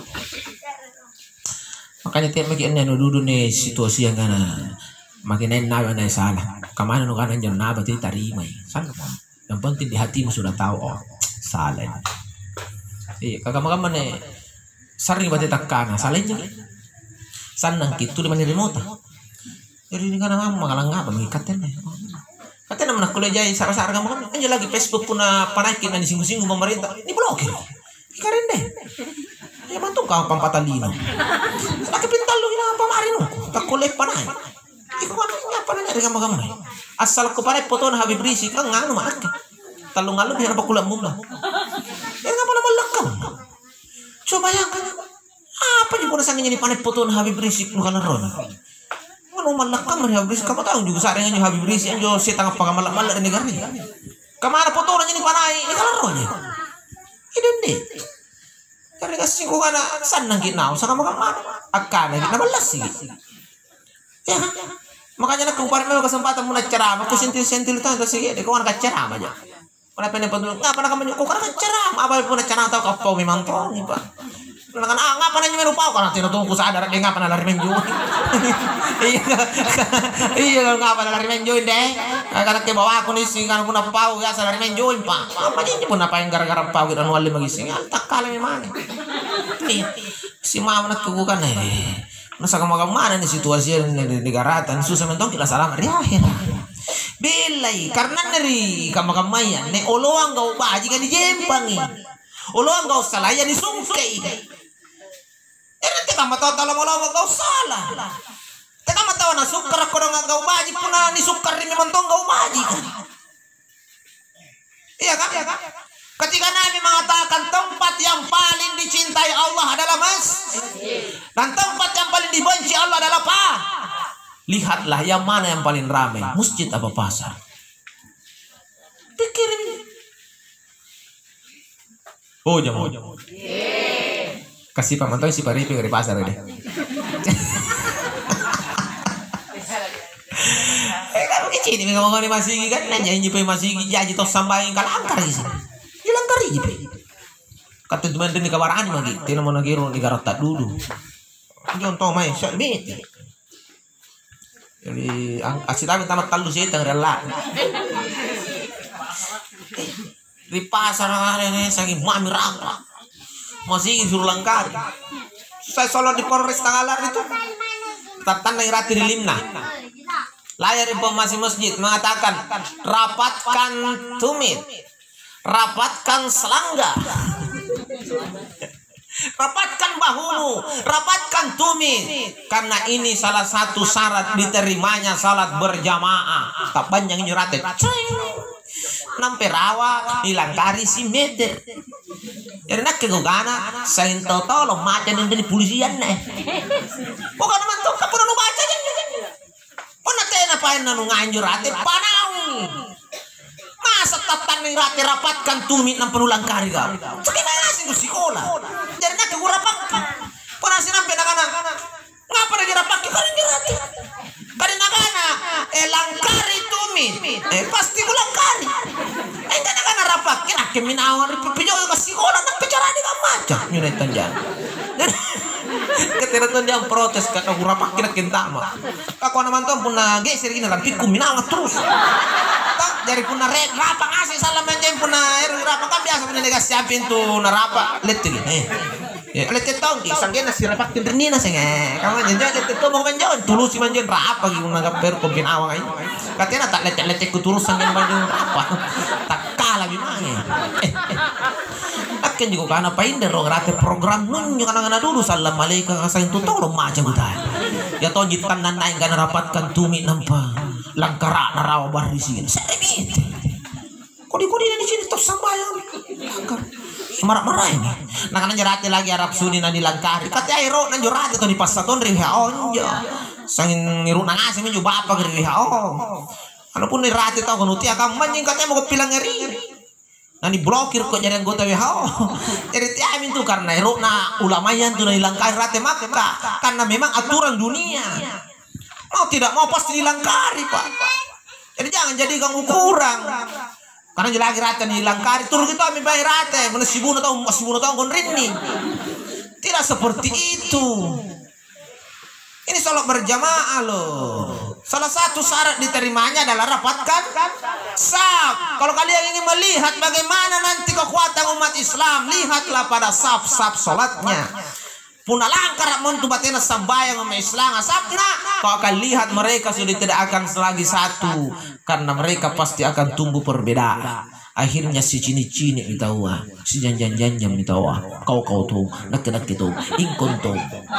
Makanya tiap makin anu duduk nih situasi yang kana makin enak na salah. Kemana nu kana jangan nabat diterima. Sana yang penting di hatimu sudah tahu oh. Salah. Iya, kakak makam mana sering baca takkan, salah juga. Sanang gitu di mana di nota. Jadi ini karena mama kalang ngapa mengikatnya. Katanya mana kuliah jaya sarah-sarah kamu kan aja lagi Facebook puna panakin dan disinggung-singgung pemerintah. Ini blokir. Keren deh. Ya mantu kau pampatalino. Sakit pintal lu ini apa marin aku. Tak kuliah panai. Iku kan ngapa nanya dari kamu-kamu. Asal ku panai foto Habib Rizik kan nganu mak. Talung ngalu biar apa kulam mula. Ya ngapa nama lekam. Coba bayangkan apa di pun sangganya di panet foto Habib Rizik nu kana ron. Ngono malakam dari Habib Rizik kamu tahu juga sarengannya Habib Rizik yang si tangap pangamalak-malak di negara. Kamana foto nya ni panai ni kana ron. Idende. Karena kasih ko kana sanang ginaw sa kamang akana gina balas sih. Ya. Makanya nak kumparin mo kesempatan mo na ceramah ko sentil-sentil itu terus sige de ko ana ka ceramah aja. Kenapa nih peduli? Nggak pernah kamu kok karena ceram. Apa pun ceram atau kau memang tahu nih pak. Kan ah ngapa nanya meru pau kan tino tungku sadar dia ngapa lari menjuin. Iya. Iya ngapa lari menjuin deh. Karena ke bawa aku nih sing kan pun pau ya lari menjuin Pak. Apa ini pun apa yang gara-gara pau kita nuali magising. Tak kalah memang. Si mama nak tuku kan eh. Nasa kamagang mana nih situasi di negara tan susah mentong kita salah di akhir. Belai karena neri kamagang maya ne oloang gau baji kan di jempangi. Oloang gau salah ya di sungkai. Eh teka mataw talam-talam gau salah. Teka mataw na sukar ako nang gau baji puna ni sukar rin mentong gau baji kan. Iya kan? Iya kan? Ketika Nabi mengatakan tempat yang paling dicintai Allah adalah masjid dan tempat yang paling dibenci Allah adalah apa? Lihatlah yang mana yang paling ramai, masjid apa pasar? Pikirin. Oh jamu. Kasih pamantau si paripi dari pasar ini. Eh kan kecil ini ngomong ngomong masih kan nanya ini pe masih jadi tos sampai kalangkar sih. Hilangkar ini pe. Kata teman ini kawaran lagi. Tidak mau lagi ron negara tak dulu. Contoh main shot meet. Jadi asyik tapi tamat talu sih tengah rela. Di pasar ini sangi mami rangka. Masih suruh langkar. Saya sholat di Polres Tanggalar itu. Tatan yang rati di Limna. Layar informasi masjid mengatakan rapatkan tumit, rapatkan selangga, rapatkan bahumu, rapatkan tumit. Karena ini salah satu syarat diterimanya salat berjamaah. Tak panjang nyurate. Nampe rawa dilangkari si meter. Jadi nak kegugana sain toto lo macan yang dari polisian nih. Bukan mantuk kapan lu baca kan? Oh nanti ngapain nanu nganjur hati panau. Masa tatan yang rati rapatkan tumit nam penulang kari kau. Segimana sih tu sekolah? Jadi nak kegu rapak. Panasi nampe nak-nak. Ngapa lagi rapak? Kau yang rati. Karena kana eh langkari tumit. Eh pasti ku langkari. Eh kana kana rapak kena keminawar pipijo ka sekolah nak bicara di kamaca nyunet tanjan. Ketera tanjan protes kata ku rapak kena kentama. Kako naman to pun na geser gina lang piku minawar terus. Tak dari pun na red rapak asih salam menjen pun na er rapak kan biasa pun negas siapin tu na rapak let gini. Eh. Ya, letih tahu di sangen nasi rapat kendernina senge. Kamu jangan letih tahu mau menjauh tulus si manjen rapat gitu nggak per kombin awang ini. Katanya tak letih letih kutulus sangen manjen rapat. Tak kalah bimangnya. Eh, akan juga karena apa ini dong rate program nunjuk anak-anak dulu salam malaikat asain tuh tolong macam kita. Ya tahu jitan dan naik karena rapatkan tumit nampak langkara narawa barisi. Sebit. Kodi-kodi di sini terus sambayang. Marah-marah ini. Nah kan jerati lagi Arab Saudi na dilangkari. Kata aero nan jerati to di pasaton ri W H O njo. Sangin niru nang asem njo bapa ri W H O. Anapun ni rati tau kono ti akam manjing katanya mau kepilang ngeri. Nani blokir kok jadi anggota W H O. Jadi tiamin tuh karena ero na ulama yang tuh dilangkari rati maka karena memang aturan dunia. Mau tidak mau pasti dilangkari, Pak. Jadi jangan jadikan ukuran. Karena jelagi rata nih langkari turun kita ambil bayar rata mana sibu atau sibu atau kon rini tidak seperti itu. Ini sholat berjamaah loh. Salah satu syarat diterimanya adalah rapatkan saf. Kalau kalian ingin melihat bagaimana nanti kekuatan umat Islam, lihatlah pada saf-saf sholatnya. Puna langkar montu batena sambayang sama Islam asapna kau akan lihat mereka sudah tidak akan selagi satu karena mereka pasti akan tumbuh perbedaan. Akhirnya si cini-cini itawa, si janjan-janjan itawa, kau-kau tuh nak-nak itu ingkon tuh.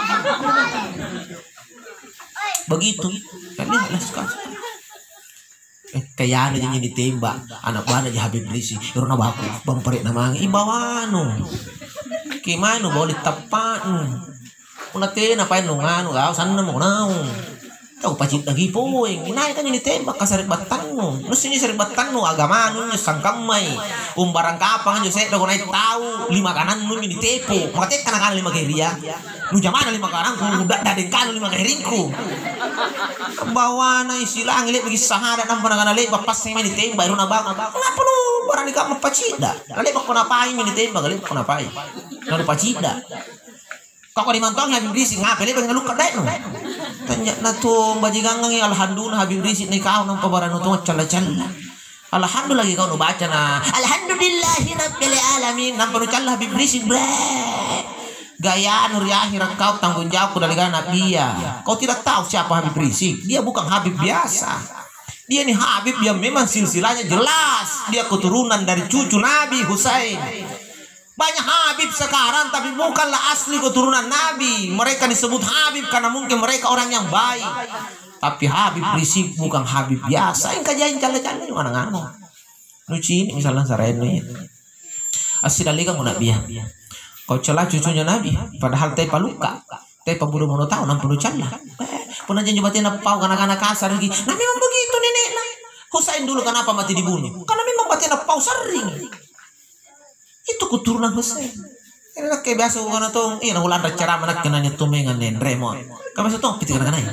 Begitu kalian sekarang. Eh kayak ada yang ditembak anak bana aja Habib Risi irona baku bang perik namang ibawano gimana boleh tepat unatin apain nungan gak sana mau naung tahu pacit lagi poing inai kan ini tembak kasarit batanu nusinya sarit batanu agama nu sangkamai umbarang kapang aja saya udah naik tahu lima kanan nu ini tepo makanya kanan kanan lima kiri ya nu jamana lima kanan ku udah dadeng kanan lima kiriku bawa na istilah ngilit bagi sahada nam pernah kana lepak pas saya main ditembak iruna bang kenapa lu barang di kamar pacida kali bak pun apain ini ditembak kali pun apain lalu pacida Kau kau dimantong Habib Rizik ngapa le bengaluk kadai no. Tanya na to bajigangang alhamdulillah Habib Rizik ni kau nang pabaran to cala-cala. Alhamdulillah lagi kau nu baca na alhamdulillahi rabbil alamin nang panu cala Habib Rizik bre. Gaya nur akhirat kau tanggung jawab dari Nabi ya. Kau tidak tahu siapa Habib Rizik. Dia bukan Habib biasa. Dia ini Habib yang memang silsilahnya jelas. Dia keturunan dari cucu Nabi Husain. Banyak Habib sekarang tapi bukanlah asli keturunan Nabi. Mereka disebut Habib karena mungkin mereka orang yang baik. Tapi Habib Rizik bukan Habib biasa. Yang kajain jalan-jalan di mana-mana. Nuci ini misalnya sarayana ya. Asidali kan Nabi ya. Kau celah cucunya Nabi, padahal teh paluka, teh pemburu mono tahu enam puluh cala. Pernah janji batin apa anak-anak kasar lagi. Nah memang begitu nenek. Husain dulu kenapa mati dibunuh? Karena memang batin apa sering. Itu keturunan Husain. Ini nak kayak biasa orang tuh, iya nak ulang cara mana kenanya tuh mengan nen remon. Kamu satu pitikan kanai.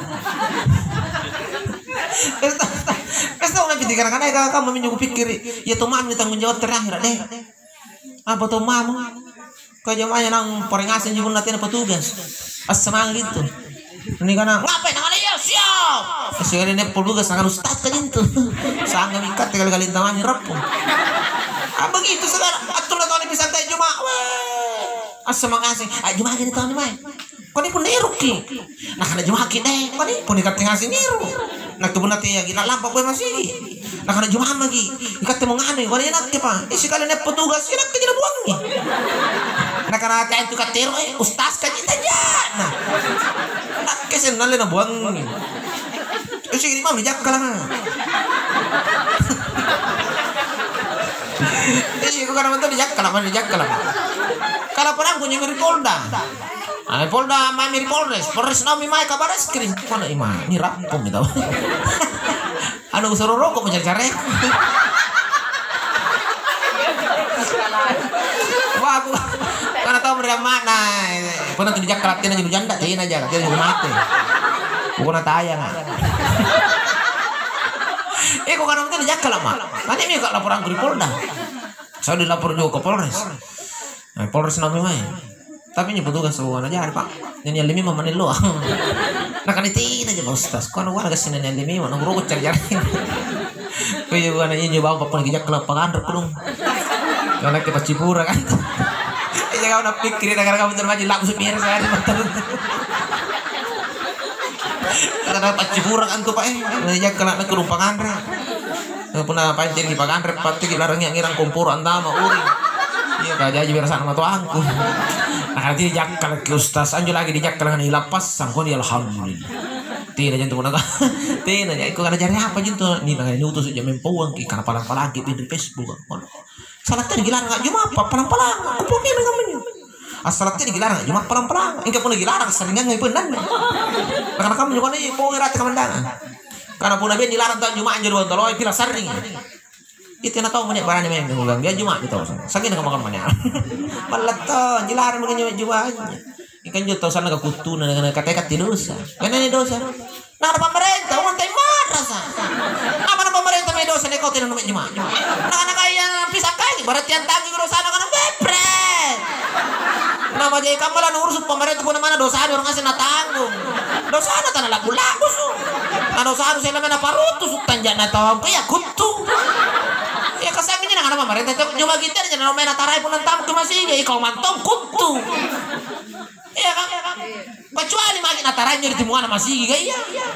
Pesta orang pitikan kanai kalau kamu menyuguh pikir, ya tuh mam tanggung jawab terakhir deh. Apa tuh mam? Kau jamaahnya nang perengasan jibun nanti petugas. Asmang gitu. Ini karena ngapain nang ada ya siap. Sekali ini petugas sangat ustaz kan itu. Sangat mikat kali-kali tangan nyerapun. Ah begitu sekarang. Atul tahun ini bisa teh Jumat. Asmang asing. Ah Jumat ini tahun ini mai. Kau ni pun neruk ki. Nah karena Jumat kini. Kau ni pun ikat tengah sini ru. Nah kebun nanti ya gila lampak boleh masih. Nah karena Jumat lagi. Ikat temu ngane. Kau ni nak apa? Isi kali ni petugas ini nak kerja buangnya. Nah karena kain tu katero eh ustaz kaji tanya. Nah, nak kesen nale na buang. Isi ini mah bijak kalangan. Isi ko karena tu bijak kalangan bijak kalangan. Kalau perang punya mirip Polda. Ah Polda mai mirip Polres. Polres nami mai kabar skrin. Mana ima? Ni rampung gitu. Anu suruh rokok mencari-cari. Wah aku karena tahu mereka mana. Pernah tuh dijak kelatin aja janda, cain aja, dia juga mati. Bukan tayang. Eh kok kadang tuh dijak kelama. Tadi mi kok laporan ke Polda. Saya dilapor juga ke Polres. Nah, Polres nami main. Tapi ini petugas sebuah aja Pak. Ini limi memanil lo. Nah kan itu aja Pak Ustaz. Kau nunggu ada kesini yang limi mana nguruk cari-cari. Kau juga nanya jawab apa lagi jak kelapangan rekung. Karena kita Cipura kan. Jangan nak pikir negara kamu termaju langsung biar saya betul. Karena Pak Cipura kan tuh Pak eh. Jangan kena nak kerumpangan re. Pernah apa jadi pakan re pati larang yang ngirang kompor antama uring. Iya kaja aja biar sana matu angku. Nah nanti dijakal ke Ustaz anjo lagi dijakal dengan ilapas sangkon dia alhamdulillah. Tidak jantung naga. Tidak ya ikut karena cari apa jantung ni naga nyutus aja mempuang ki karena palang-palang ki di Facebook. Salat tadi gilarang enggak cuma apa palang-palang. Aku punya namanya. Asalat tadi gilarang cuma palang-palang. Engkau pun gilarang seringan ngai benan. Karena kamu juga nih power rata kemandangan. Karena pun nabi dilarang tak cuma anjur wonten loe pila sering. Itu na tahu banyak barang yang ngulang dia cuma gitu. Saking ka makan banyak. Malat to dilarang begini juga. Ikan juta sana ka kutu na katekat ti dosa. Kana ni dosa. Nah pemerintah uang teh marah sa. Apa na pemerintah may dosa ni kau tinanong cuma. Nah na kaya pisah kali berarti yang tanggung dosa na kana bepret. Nama jadi kamalan urus pemerintah pun mana dosa orang ngasih na tanggung. Dosa na tanah lagu-lagu su. Nah dosa harus sila na parutus tanja na tawang kaya kutu. Ya kasangnya na kana pemerintah cuma kita jangan main tarai pun nantam ke masih ikaw mantong kutu. Iya kan? Kecuali makin atarannya di timuan masih gaya.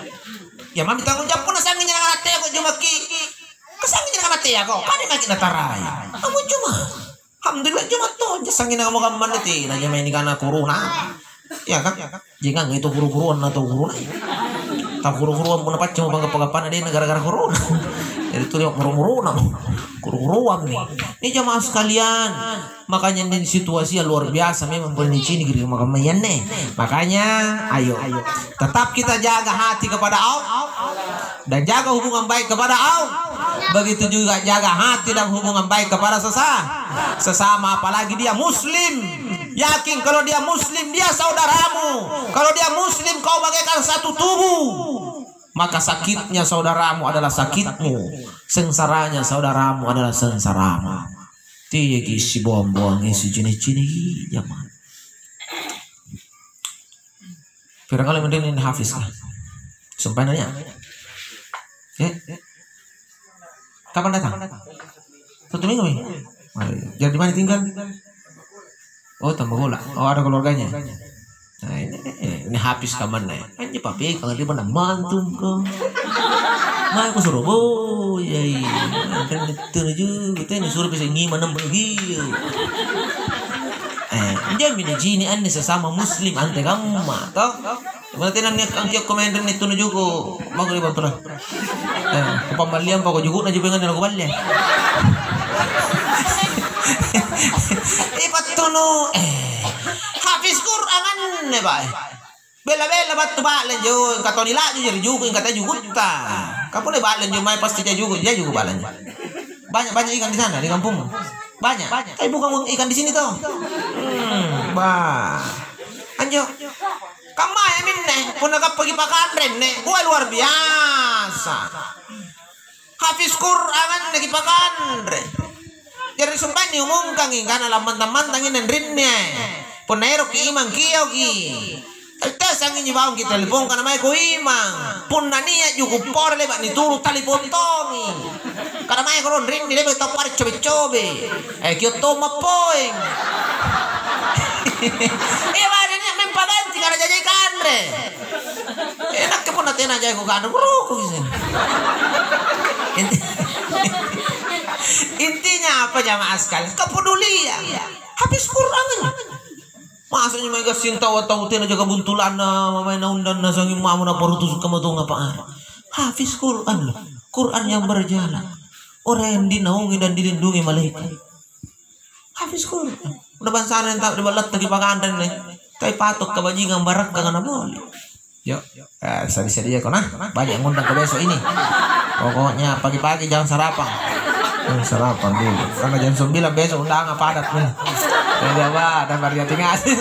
Ya mami tanggung jawab pun asangnya nang ate aku cuma ki. Kasangnya nang ate aku. Kan makin atarai. Kamu cuma alhamdulillah cuma tuh jasangin nang kamu kamu nanti nanya main kana corona. Ya kan? Jangan itu guru-guruan atau corona. Tak guru-guruan pun apa cuma bangga-banggapan ada negara-negara corona. Jadi tuh lihat muru-muru nang guru-guruan nih. Ini jamaah sekalian. Makanya ini situasi yang luar biasa memang bernici nih gitu makanya nih. Makanya ayo tetap kita jaga hati kepada Allah dan jaga hubungan baik kepada Allah. Begitu juga jaga hati dan hubungan baik kepada sesama. Sesama apalagi dia muslim. Yakin kalau dia muslim dia saudaramu. Kalau dia muslim kau bagaikan satu tubuh. Maka sakitnya saudaramu adalah sakitmu, sengsaranya saudaramu adalah sengsaramu. Tiga si buang-buang isi jenis-jenis zaman. Pirang kali mending hafiz kah? Sumpah nanya. Eh? Kapan datang? Satu minggu nih. Jadi di mana tinggal? Oh, tambah bola. Oh, ada keluarganya. Nah, ini, ini habis kaman nih. Ini papi kalau dia pernah mantum kok. Mah aku suruh boy, ya. Kan itu juga, kita ini suruh bisa ngimana begitu. Eh, jamin jini ane sesama muslim ante kamu mah toh. Berarti nanti angkiok komentar itu juga mau kali bantu lah. Eh, kepambalian pokok juga aja pengen aku balik. Ipat tunu eh hafiz Quran ne bae. Bela-bela batu balen jo kato nila jo jadi juga kata juga ta. Kamu le balen jo mai pasti dia juga dia juga balen. Banyak-banyak ikan di sana di kampung. Banyak. Tapi bukan ikan di sini toh. Hmm, bah. Anjo. Kamay amin ne, pun nagapagi pakandren ne. Wah luar biasa. Hafiz Quran nagipakandren. Jadi sumpah ni umum kang ingkana lamantang-mantang inen rinne. Pun nairo ki imang kiyo ki. Alta sangin nyibawang kita telepon kana may ko imang. Pun naniya juga por lebat ni turu telepon tongi. Kana may ko ron rinne lebat tapar cobe-cobe. Eh kiyo to mapoing. Eh wala niya may paganti kana jajay kanre. Enak ka pun natin na jay ko kanre. Bro ko gisin. Intinya apa jamaah sekalian? Kepedulian. Habis Quran. Masanya mereka cinta watau tena jaga buntulan na mamay na undan na sangi mamu na parutus kamu apa? Hafiz Quran loh. Quran yang berjalan. Orang yang dinaungi dan dilindungi malaikat. Hafiz Quran. Udah bansana yang tak dibalat lagi pakandan nih. Tapi patok kabajingan barak kangen boleh. Yuk, eh, sedih-sedih ya kau nah. Banyak ngundang ke besok ini. Pokoknya pagi-pagi jangan sarapan. Oh, sarapan dulu. Karena jam sembilan besok undangan padat nih. Ya bah, ada variasi ngasih.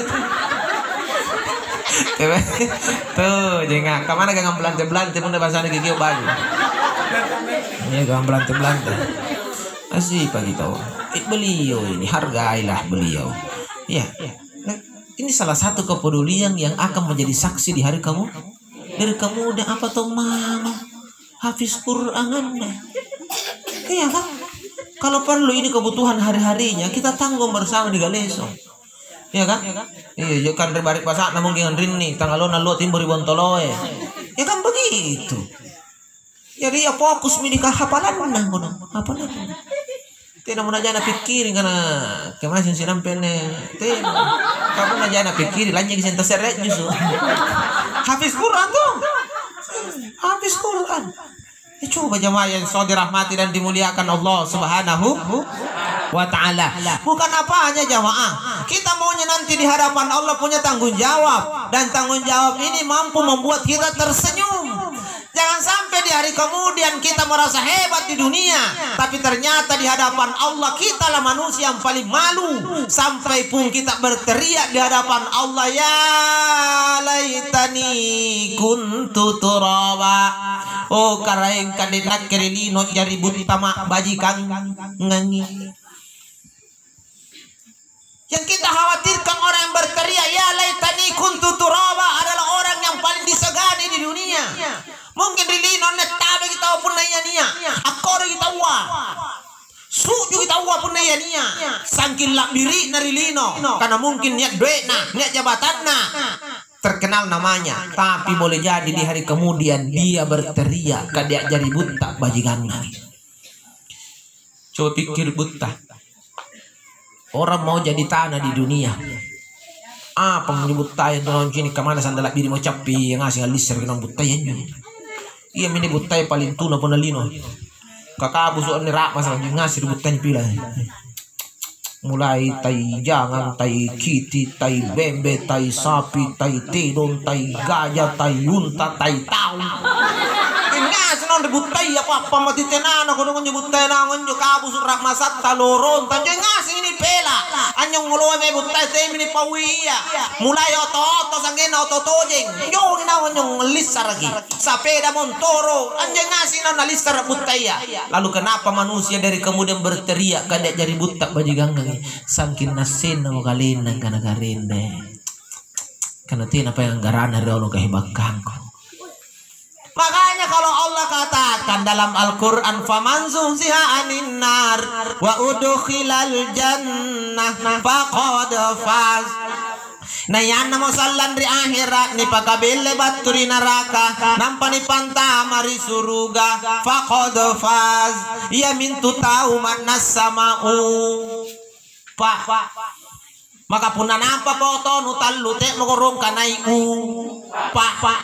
Tuh, jangan. Kemana gak ngambelan-belan? Timun bahasa gigi baju. Ini gak ngambelan-belan. Asih pagi tahu. Eh, beliau ini hargailah beliau. Ya, ini salah satu kepedulian yang akan menjadi saksi di hari kamu. Dari kamu udah apa tuh mama? Hafiz Quran Anda. Iya kan? Kalau perlu ini kebutuhan hari-harinya kita tanggung bersama di Galeso. Iya kan? Iya, yo kan balik pasak namun dengan rini tanggal lo nalu timbur Bontoloe. Ya kan begitu. Jadi ya fokus menikah hafalan nang kono. Hafalan. Tidak mau najana pikirin karena kemasin si nampelne. Tidak. Kamu najana pikirin lanjut ke sentas seret justru. Hafiz Quran tuh. Hafiz Quran. Ya, coba jemaah yang so dirahmati dan dimuliakan Allah Subhanahu wa ta'ala. Bukan apanya jemaah. Kita maunya nanti di hadapan Allah punya tanggung jawab. Dan tanggung jawab ini mampu membuat kita tersenyum. Jangan sampai di hari kemudian kita merasa hebat di dunia, tapi ternyata di hadapan Allah kita lah manusia yang paling malu. Sampai pun kita berteriak di hadapan Allah, ya laitani kuntu turaba. Oh karaeng kadenak kerelino jari butama bajikan ngangi. Yang kita khawatirkan orang yang berteriak ya laitani kuntu turaba adalah orang yang paling disegani di dunia. Mungkin rilino net tabe kita pun naya nia, akor kita wa, suju kita wa pun naya nia, sangkin lak diri narilino, karena mungkin niat duit na, niat jabatan na, terkenal namanya, tapi boleh jadi di hari kemudian dia berteriak kadia jari buta bajikannya. Coba pikir buta, orang mau jadi tanah di dunia. Apa menyebut tayo doon sini kemana sandalak biri mo capi yang ngasih alisir kenang butayan yun. Iya mini butay paling tuna po nalino. Kakabusuan ni Rak masalah ngasih butay pila. Mulai tay jangan, tay kiti, tay bembe, tay sapi, tay tidon, tay gajah, tay unta, tay tau. Ngasih non butay apa apa mati tenan ako nung butay na ngonyo kabus Rak masat taloron tanjay ngasih ini pela. Anyong nguluwa may butay tayo mini pawiya. Mulai oto-oto sangin oto-tojeng. Yung inawan yung lisar lagi. Sa peda montoro. Anjay ngasih na nalisar butay ya. Lalu kenapa manusia dari kemudian berteriak kadek jari butak bajigang lagi. Sangkin nasin na makalin ng kanakarinde. Karena tina apa yang garan dari Allah kahibakkan. Makanya kalau Allah katakan dalam Al-Quran faman zuhziha anin nar wa udkhilal jannah faqad faz. Nah yan namo sallan di akhirat ni pakabile baturi neraka nampa ni pantamari suruga faqad faz. Ia mintu tahu makna samau pak maka puna nampa foto nutallu te mogorong kanai u pak pak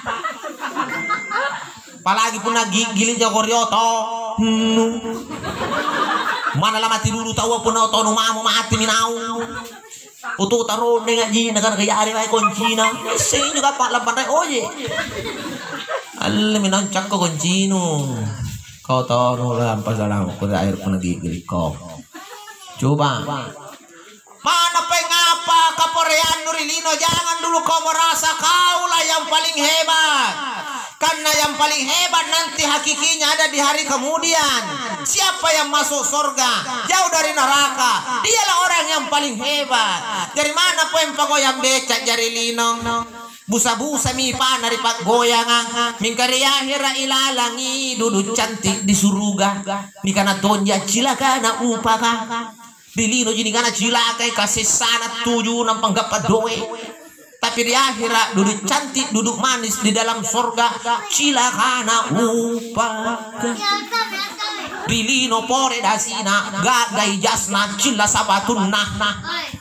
palagi puna gili jagorioto hmm. Mana lah mati dulu tahu puna oto nu mamu mati minau utu taruh dengan jin dengan kaya hari lai koncina sing juga pak lapan rai oye alam minau cakko koncino kau tahu nu lampas dalam kuda air puna gili kau coba mana pengapa kaporean Nurilino, jangan dulu kau merasa kaulah yang paling hebat, karena yang paling hebat nanti hakikinya ada di hari kemudian. Siapa yang masuk surga jauh dari neraka, dialah orang yang paling hebat. Dari mana poem pagoyang becak jari lino busa-busa mi panari pak goyang mingkari akhira ilalangi duduk cantik di surga mikana tonja cilakana upaka dilino jadi kana cilakai kasih sanat tujuh nampang gapat doe tapi di akhirat duduk cantik duduk manis di dalam surga cilakana upaka dilino pore dasina gagai jasna cila sabatun nah nah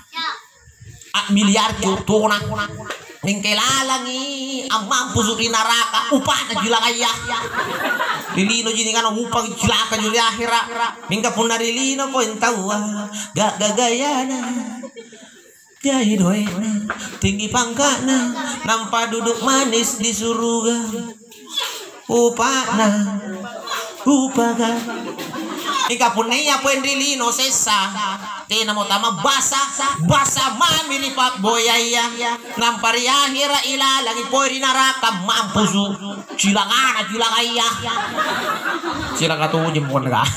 miliar cutuna mingkelalangi amampu suri naraka upah na jilakaya rilino jini kana upah cilaka juli akhirat mingka pun rilino po entau gak gagayana jai doena tinggi pangkana nampak duduk manis di surga upana upaga mingka pun neya po rilino sesa tina mo tama basa basa mami ni pak boyaya nampari akhira ilalangi poiri naraka mampusu cilangana cilangaya cilaka tuh jempol ka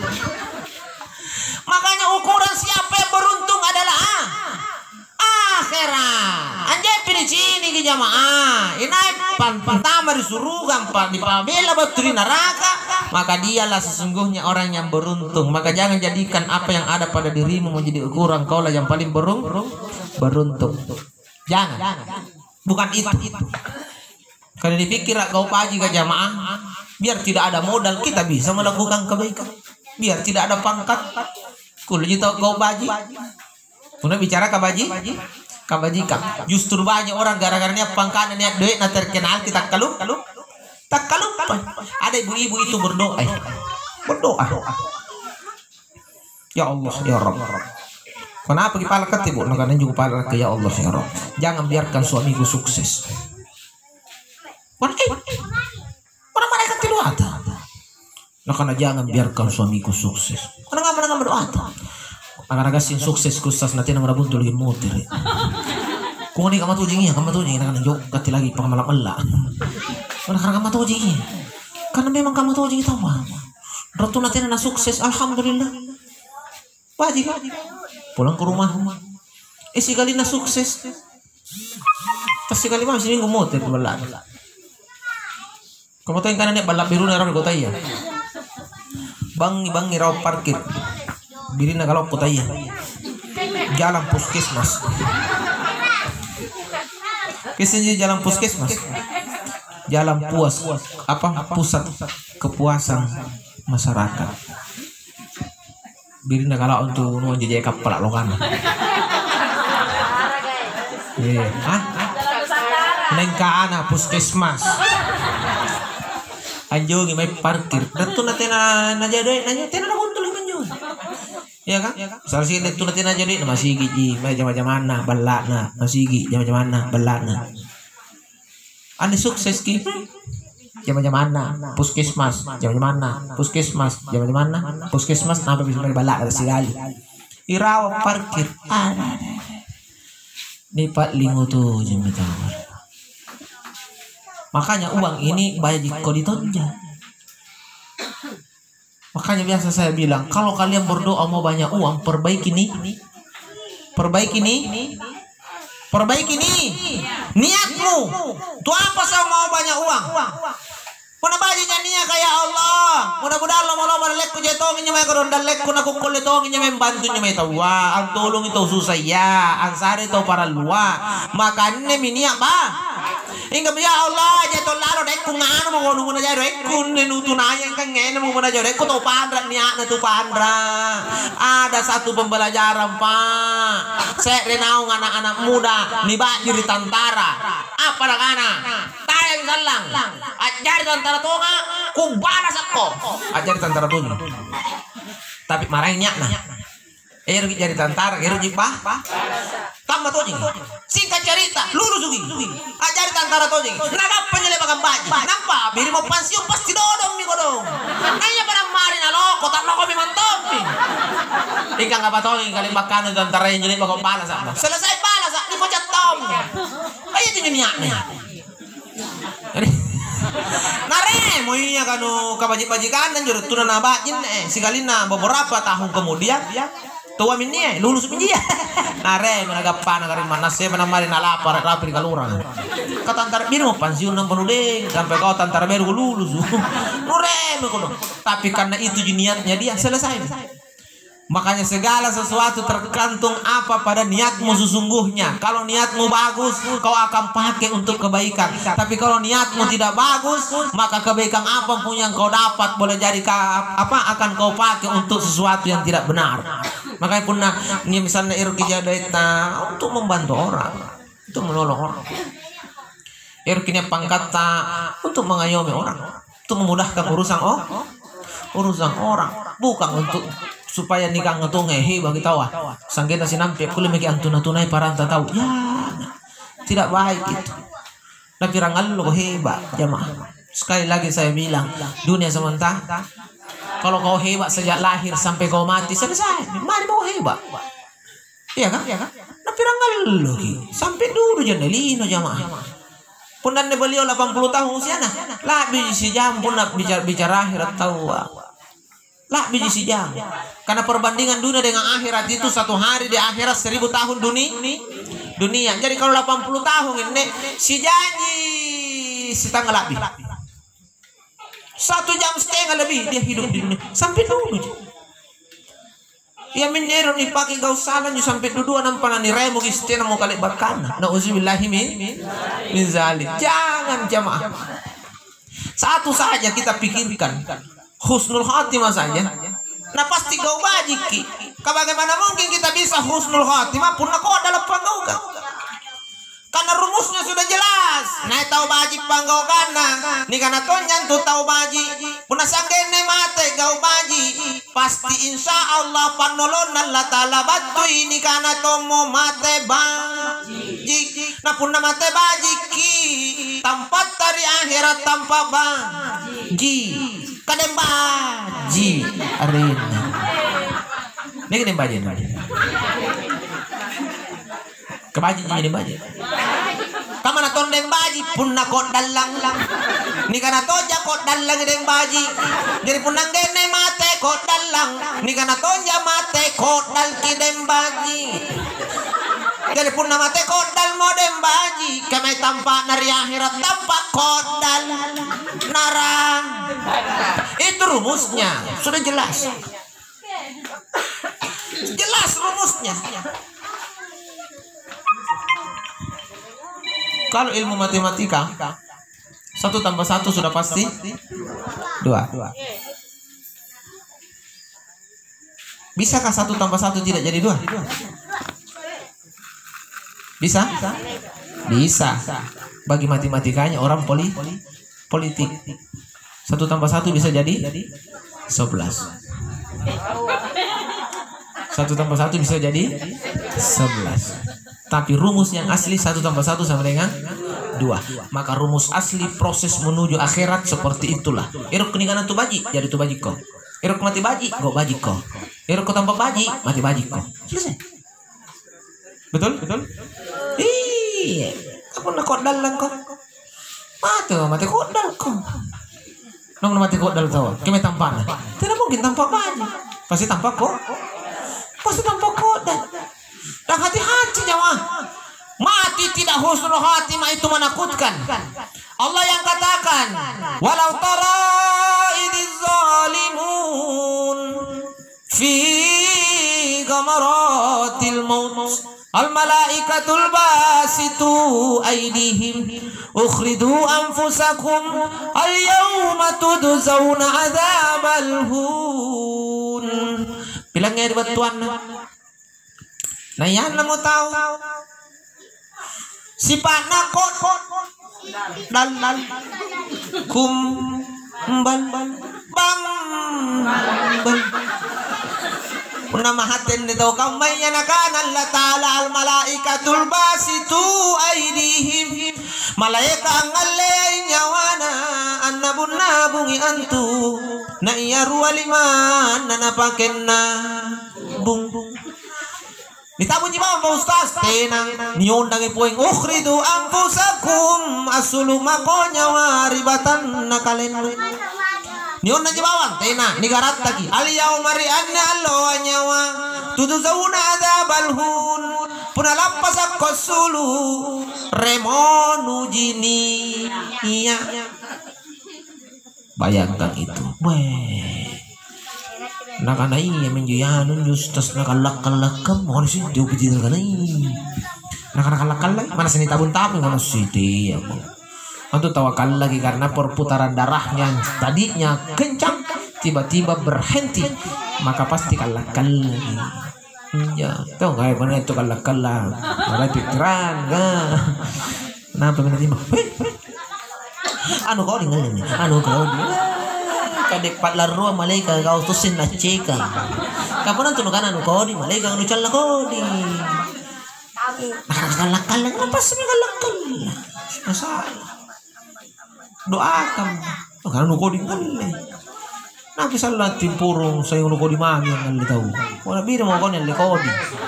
makanya ukuran siapa yang beruntung adalah akhirat anjay pilih sini ke jamaah inai pertama disuruh gampang dipabela baturi neraka maka dialah sesungguhnya orang yang beruntung. Maka jangan jadikan apa yang ada pada dirimu menjadi ukuran kaulah yang paling beruntung beruntung jangan bukan itu kalau dipikir kau pagi ke jamaah biar tidak ada modal kita bisa melakukan kebaikan biar tidak ada pangkat kulo jito kau baji pernah bicara kabaji kabajikan justru banyak orang gara-garanya pangkat niat duit na terkenal kita kalup kalup tak kalup ada ibu-ibu itu berdoa berdoa ya Allah ya Rabb kenapa kepala ketibu karena juga kepala ke ya Allah ya Rabb jangan biarkan suamiku sukses orang eh orang mereka tidak ada nah karena jangan biarkan suamiku sukses karena nggak pernah berdoa agar-agar sin sukses kusas nanti nama rabun tuh lagi motor kung ini kamu tuh jingnya kamu tuh jingnya karena jauh kati lagi pengamalan Allah karena kamu tuh jingnya karena memang kamu tuh jingnya tahu ratu nanti nana sukses alhamdulillah wajib pulang ke rumah isi kali na sukses pasti kali mah sini ngomot ya balak kamu tahu yang kanan ya balak biru neror kota ya bang bang ngirau parkir biri na kalau kota ya jalan puskesmas kisahnya jalan puskesmas jalan puas apa pusat kepuasan masyarakat biri na kalau untuk nu jadi kapal lokan eh ah nengka puskesmas anjo may parkir dito natin na najado nanyo tena na buntul kanyo ya kan misal sih dito natin najado na masigi ji may jam-jam na bala na masigi jam-jam na bala na ani sukses ki jam-jam na puskesmas jam-jam na puskesmas jam-jam na puskesmas na bisa may bala kasi gali iraw parkir ana ni pat lingo to jam tawar. Makanya uang ini banyak kau ditonja. Makanya biasa saya bilang, kalau kalian berdoa mau banyak uang, perbaiki nih, perbaiki nih, Perbaiki nih niatmu. Tuh apa sama mau banyak uang? Puna bajinya niat kayak Allah. Mudah-mudahan lo mau malek ku jetong nyamai ko dalek ku nak ko letong nyamai bantu nyamai tawa. Ang tulong itu susah ya. Ang sari itu para luar. Makanya miniak ba. Hingga ya Allah jatuh lalu dek ku ngano mo kono muna jare ku nenutunaya kang ngene mo muna jare ku to pandra niat na tu pandra. Ada satu pembelajaran Pak. Saya renau anak-anak muda ni ba jadi tantara. Apa nak anak? Tayang salang. Ajar tantara tonga ku balas aku. Ajar tantara tonga. Tapi marahnya nah. Eh rugi jadi tantara, eh rugi pa? Tama tojing. Singkat cerita, lulus rugi. Ajar tantara tojing. Nagap penyelebakan baji. Nampak, biri mau pensiun pasti dodong nih kodong. Nanya pada mari na loko, tak loko mi mantap. Ika nggak patongin kali makan tantara yang jadi bakal balas apa? Selesai balas, ini kocak tom. Ayo jadi niatnya. Nare mo iya kanu kabaji-bajikan dan jurut tunan abajin eh sigalina beberapa tahun kemudian tua minnya lulus minja. Nare menagapan nagarin manas saya menamari nalapar rapi kalurang. Kata antara biru mau pensiun nang penuding sampai kau tantara baru lulus. Nure kono. Tapi karena itu niatnya dia selesai. Makanya segala sesuatu tergantung apa pada niatmu sesungguhnya. Kalau niatmu bagus, kau akan pakai untuk kebaikan. Tapi kalau niatmu tidak bagus, maka kebaikan apapun yang kau dapat boleh jadi apa akan kau pakai untuk sesuatu yang tidak benar. Makanya pun ini misalnya irki jadaita untuk membantu orang, untuk menolong orang. Irkinya pangkata untuk mengayomi orang, untuk memudahkan urusan oh, urusan orang, bukan untuk supaya nikah ngetung hehe bagi tawa sanggeta sinampe kulit meki antuna tunai paranta tahu ya tidak baik itu. Tapi rangal lo hebat jamaah. Sekali lagi saya bilang dunia sementara. Kalau kau hebat sejak lahir sampai kau mati selesai. Mari mau hebat. Iya kan? Iya kan? Tapi rangal lo sampai dulu jangan lino jamaah. Pundan beliau delapan puluh tahun usianya. Lah biji jam pun bicara bicara akhirat tahu. Lah biji si jam. Karena perbandingan dunia dengan akhirat itu satu hari di akhirat seribu tahun dunia. Dunia. Jadi kalau delapan puluh tahun ini si janji setengah lebih. Satu jam setengah lebih dia hidup di dunia sampai dulu. Ya menjero ni pakai kau salah sampai duduk nampak ni remo istena mau kali bakana. Nauzubillahi min min zalim. Jangan jamaah. Satu saja kita pikirkan. Husnul khatimah saja. Nah pasti kau bajiki. Bagaimana mungkin kita bisa husnul khatimah pun kau dalam panggaukan. Karena rumusnya sudah jelas. Nah tahu baji panggaukan. Ni karena tonyan tu tahu baji. Puna sanggene mate kau baji. Pasti insya Allah panolon Allah taala batu ini karena tomo mate baji. Nah puna mate bajiki. Tempat dari akhirat tanpa baji. Kadang baji arena. Ini kadang baji baji. Kebaji jadi baji. Kamana tondeng baji pun nak kod dalang lang. Ni kana toja kod dalang deng baji. Jadi pun nanggene mate kod dalang. Ni kana toja mate kod dal kidem baji. Jadi pun nama mate kod dal modem baji. Kami tampak nari akhirat tampak kod dal narang. Itu rumusnya sudah jelas. Jelas rumusnya. Kalau ilmu matematika satu tambah satu sudah pasti dua. Bisakah satu tambah satu tidak jadi dua? Bisa? Bisa. Bagi matematikanya orang poli politik. Satu tambah satu bisa jadi sebelas. Satu tambah satu bisa jadi sebelas. Tapi rumus yang asli satu tambah satu sama dengan dua. Maka rumus asli proses menuju akhirat seperti itulah. Iruk keninganan tu baji, jadi tu baji kau. Iruk mati baji, go baji kau. Iruk kau tanpa baji, mati baji kau. Selesai. Betul? Betul? Iya. Kamu nak kodal lang kau. Mati mati kodal kau. Nong mati kodal tahu. Kami tampan. Tidak mungkin tanpa baji. Pasti tanpa kau. Pasti tanpa kodal. Dan hati-hati jamaah. Mati husnul khatimah itu menakutkan. Allah yang katakan, walau tara idziz zalimun fi gamaratil maut al malaikatul basitu aydihim ukhridu anfusakum al yawma tudzawna adzabal hun. Bilangnya di batuan. Nah yan na mo tahu sipana kot dal dal kum bal bal bang bal Una mahatin nito kamay yan akan Allah Ta'ala al malaikatul basitu aydihim malaika ang alay nyawana annabun nabungi antu na iyaru aliman na napakin na bung bung Nitabon niyo ba ang ustaz? Tenang niyon nang ipuing ukhridu anfusakum asulumako nyawa ribatan nakalenoy niyon na jibawang tena nigarat lagi aliyaw marianna allo nyawa tuduzawuna adzabal hun punalampas ako sulu remonu jini iya bayangkan itu weh nakanay menjuyanun justas nakalakkalakam mo sih dia kecil kanay nakanakalakkalak mana sini tabun-tabun mana sih dia untuk tawakal lagi karena perputaran darahnya tadinya kencang tiba-tiba berhenti maka pasti kalakal lagi ya tahu nggak mana itu kalakal lah ada pikiran nggak kenapa tiba anu kau dengar ini anu kau dia kadek patlaru malaikat kau tusin na ceka kapan tuh kan anu kau di malaikat anu calla kau di kalakal lah apa sih kalakal masalah doakan karena nuko di ngalle nabi salat timpurong saya nuko di mami yang ngalle tahu wala biro mo kon yang lekodi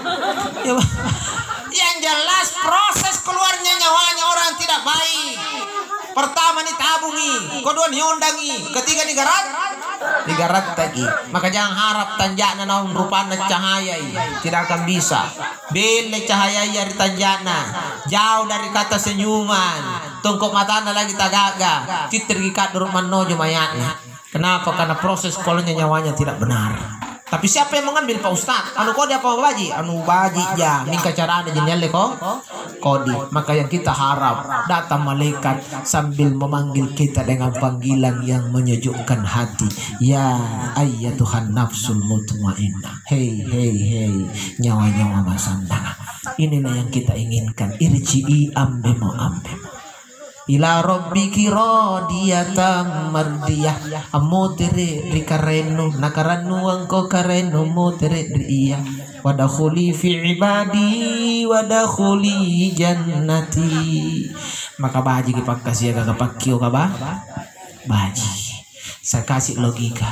yang jelas proses keluarnya nyawanya orang tidak baik pertama ditabungi kedua nyondangi ketiga digarat digarat lagi maka jangan harap tanjana naon rupana cahaya tidak akan bisa bila cahaya ya ditanjana jauh dari kata senyuman tungkok matanya lagi tagaga citir gikat duruk manojo mayatnya kenapa karena proses kolonnya nyawanya tidak benar tapi siapa yang mengambil Pak Ustaz anu kodi apa baji anu baji ya mingka caranya jenelle kok kodi maka yang kita harap datang malaikat sambil memanggil kita dengan panggilan yang menyejukkan hati ya ayyatuhan nafsul mutmainnah hei hei hei nyawa-nyawa masandana inilah yang kita inginkan irji'i ambemo ambemo ila rabbiki radiyatan mardiyah amotere rikarenu nakaranu angko karenu motere riya wadakhuli fi ibadi wadakhuli jannati maka baji kipak kasih ka kapakyo ka ba baji sa kasih logika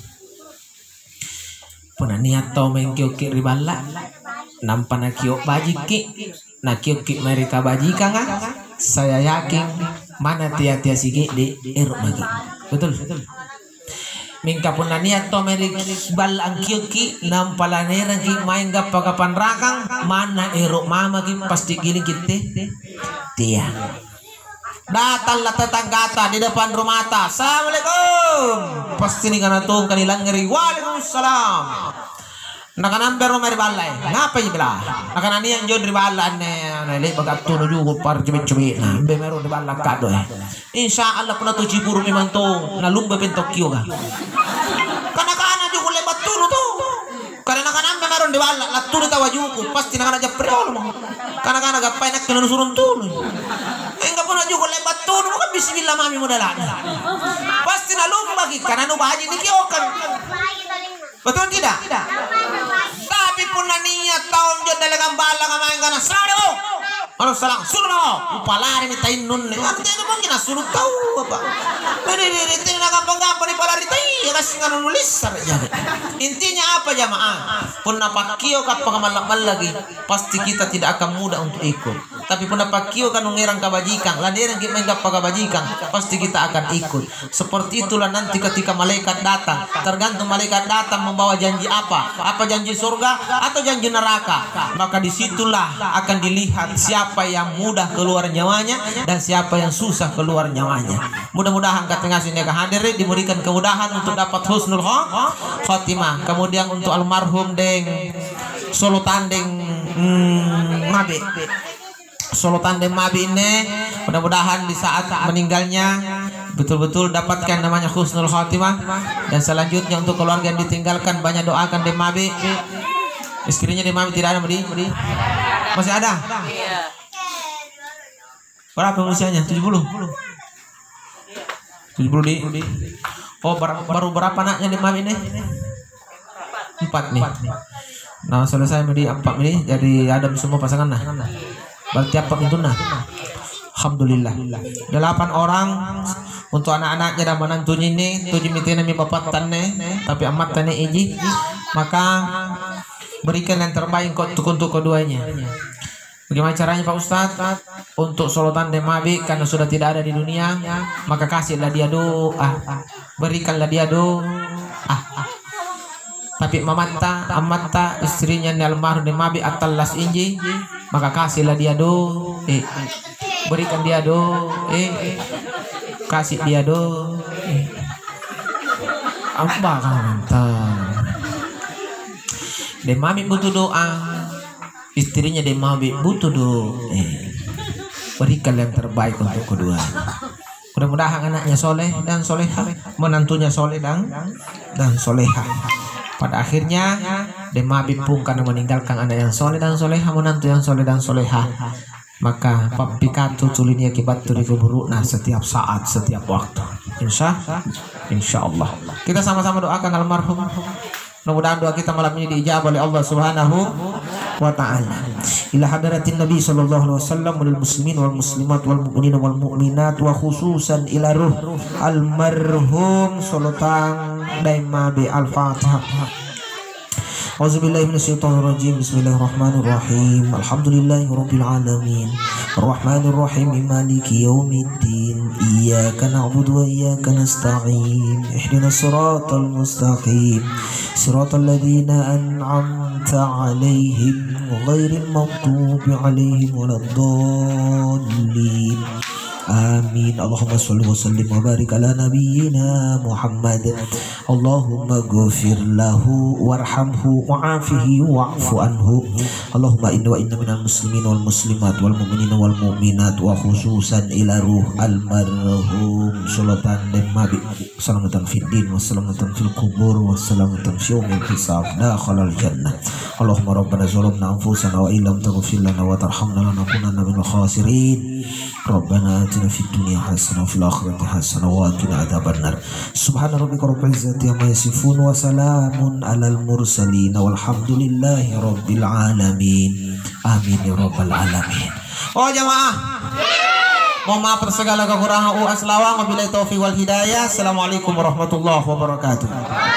puna niat to mengkyo ki ribala nampana kyo baji ki na kyo ki mereka baji ka nga saya yakin mana tia-tia sigi di eruk lagi betul mingka pun niat to merik bal angkioki nampalane rangi main gap pagapan rakang mana eruk mama ki pasti giling kita tia datang lah tetanggata di depan rumah ta assalamualaikum pasti ni kana tong kanilang ngeri waalaikumsalam nakanamber rumah di balai ngapa ya bila nakanani yang jod di balai ne le bagat tu nuju par cumi-cumi nah be meru di balai kado eh insyaallah puna tu ciburu memang tu na lumba ben Tokyo ga kana-kana ju le batu tu karena nakanamber meru di balai la tu ta wajuku pasti nakana japrol kana-kana gapai nak kena surun tu enggak puna ju le batu kan bismillah mami modalan pasti na lumba ki kana nu bahaji ni kiokan betul tidak? Tapi pun niat tahun jod dalam bala ngamain kana salam. Halo salam suruh upalari ni tain nun. Ante itu mungkin suruh tahu apa. Dari dari tina gampang-gampang ni palari tai ya kasih nganu nulis saja. Intinya apa jamaah? Pun napakio kapag malak lagi pasti kita tidak akan mudah untuk ikut. tapi pun dapat kio kan ngirang kabajikan lah dia yang kita menggap kabajikan pasti kita akan ikut. Seperti itulah nanti ketika malaikat datang, tergantung malaikat datang membawa janji apa, apa janji surga atau janji neraka, maka disitulah akan dilihat siapa yang mudah keluar nyawanya dan siapa yang susah keluar nyawanya. Mudah-mudahan katanya sini kehadirin diberikan kemudahan untuk dapat husnul khotimah. Kemudian untuk almarhum deng Solo Tandeng hmm, Mabe Solo Tandeng Mabe ini mudah-mudahan di saat meninggalnya betul-betul dapatkan namanya husnul khotimah. Dan selanjutnya untuk keluarga yang ditinggalkan banyak doakan Deng Mabe. Istrinya Deng Mabe tidak ada Medi? Masih ada? Berapa usianya? tujuh puluh tujuh puluh di oh baru, baru berapa anaknya Deng Mabe ini? Empat nih. Nah selesai Medi empat ini jadi Adam semua pasangan nah. Berarti apa itu nah? Alhamdulillah. Delapan orang untuk anak-anaknya dan menantunya ini tujuh mitina mi bapak tanne tapi amat tanne iji, maka berikan yang terbaik untuk keduanya. Bagaimana caranya Pak Ustadz? Untuk Solo Tandeng Mabe karena sudah tidak ada di dunia, maka kasihlah dia doa, berikanlah dia doa. Tapi mamanta amanta istrinya almarhum Deng Mabe atalas inji, maka kasihlah dia doa, eh, berikan dia doa, eh, kasih dia doa. Eh. Apa kata? Deng Mabe butuh doa, istrinya Deng Mabe butuh doa, eh, berikan yang terbaik untuk kedua. Mudah-mudahan anaknya soleh dan soleha, menantunya soleh dan dan soleha. Pada akhirnya Deng Mabe pun karena meninggalkan anak yang soleh dan soleha, menantu yang soleh dan soleha, maka papikatu tulinya akibat turi keburukna setiap saat setiap waktu. Insya Insya Allah kita sama-sama doakan almarhum. Mudah-mudahan doa kita malam ini diijabah oleh Allah Subhanahu wa ta'ala. Ila hadratin Nabi sallallahu alaihi wasallam wal muslimin wal muslimat wal mu'minin wal mu'minat wa khususan ila ruh almarhum Solo Tandeng Mabe. Al-Fatihah. Auzubillahi minasyaitonir rajim. Bismillahirrahmanirrahim. Alhamdulillahirabbil alamin. Arrahmanir rahim. Maliki yaumiddin. Iyyaka na'budu wa iyyaka nasta'in. Ihdinas siratal mustaqim. Siratal ladzina an'amta 'alaihim ghairil maghdubi 'alaihim waladdallin. Amin. Allahumma sholli wa sallim wa barik ala nabiyyina Muhammad. Allahumma ghfir lahu warhamhu wa'afihi wa'fu anhu. Allahumma inna wa inna minal muslimin wal muslimat wal mu'minina wal mu'minat wa khususan ila ruh almarhum Solo Tandeng Mabe. Salamatan fid din wa salamatan fil kubur wa salamatan fi yaumil hisab dakhalal jannah. Allahumma rabbana zalamna anfusana wa illam taghfir lana wa tarhamna lanakunanna minal khasirin. Rabbana atina fid dunya hasanah wa fil akhirati hasanah wa qina adzabannar. Subhana rabbika rabbil izzati amma yasifun wa salamun alal mursalin walhamdulillahi rabbil alamin. Amin ya rabbal alamin. Oh jamaah, mohon maaf atas segala kekurangan u aslawang wabillahi taufiq wal hidayah. Assalamualaikum warahmatullahi wabarakatuh.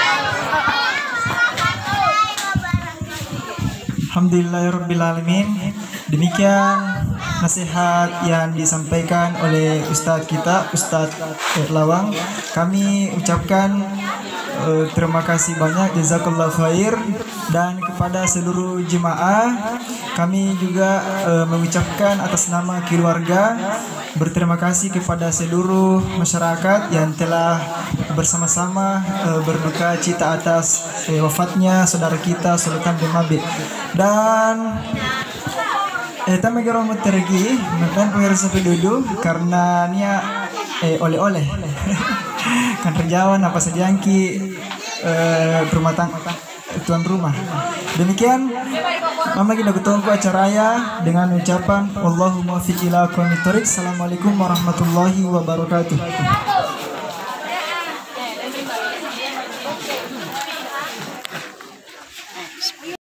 Alhamdulillahirabbil alamin. Demikian nasihat yang disampaikan oleh Ustadz kita, Ustadz Lawang. Kami ucapkan uh, terima kasih banyak, jazakallahu khair. Dan kepada seluruh jemaah kami juga uh, mengucapkan atas nama keluarga berterima kasih kepada seluruh masyarakat yang telah bersama-sama uh, berduka cita atas uh, wafatnya saudara kita Solo Tandeng Mabe. Dan Eh, tama garo mo tergi, makan pemirsa pedudu karena nia eh oleh-oleh kan terjawan apa saja ki eh, rumah tangga tuan rumah. Demikian mama kita ketunggu acaranya dengan ucapan Allahumma fiq ila aqwamit thoriq. Assalamualaikum warahmatullahi wabarakatuh.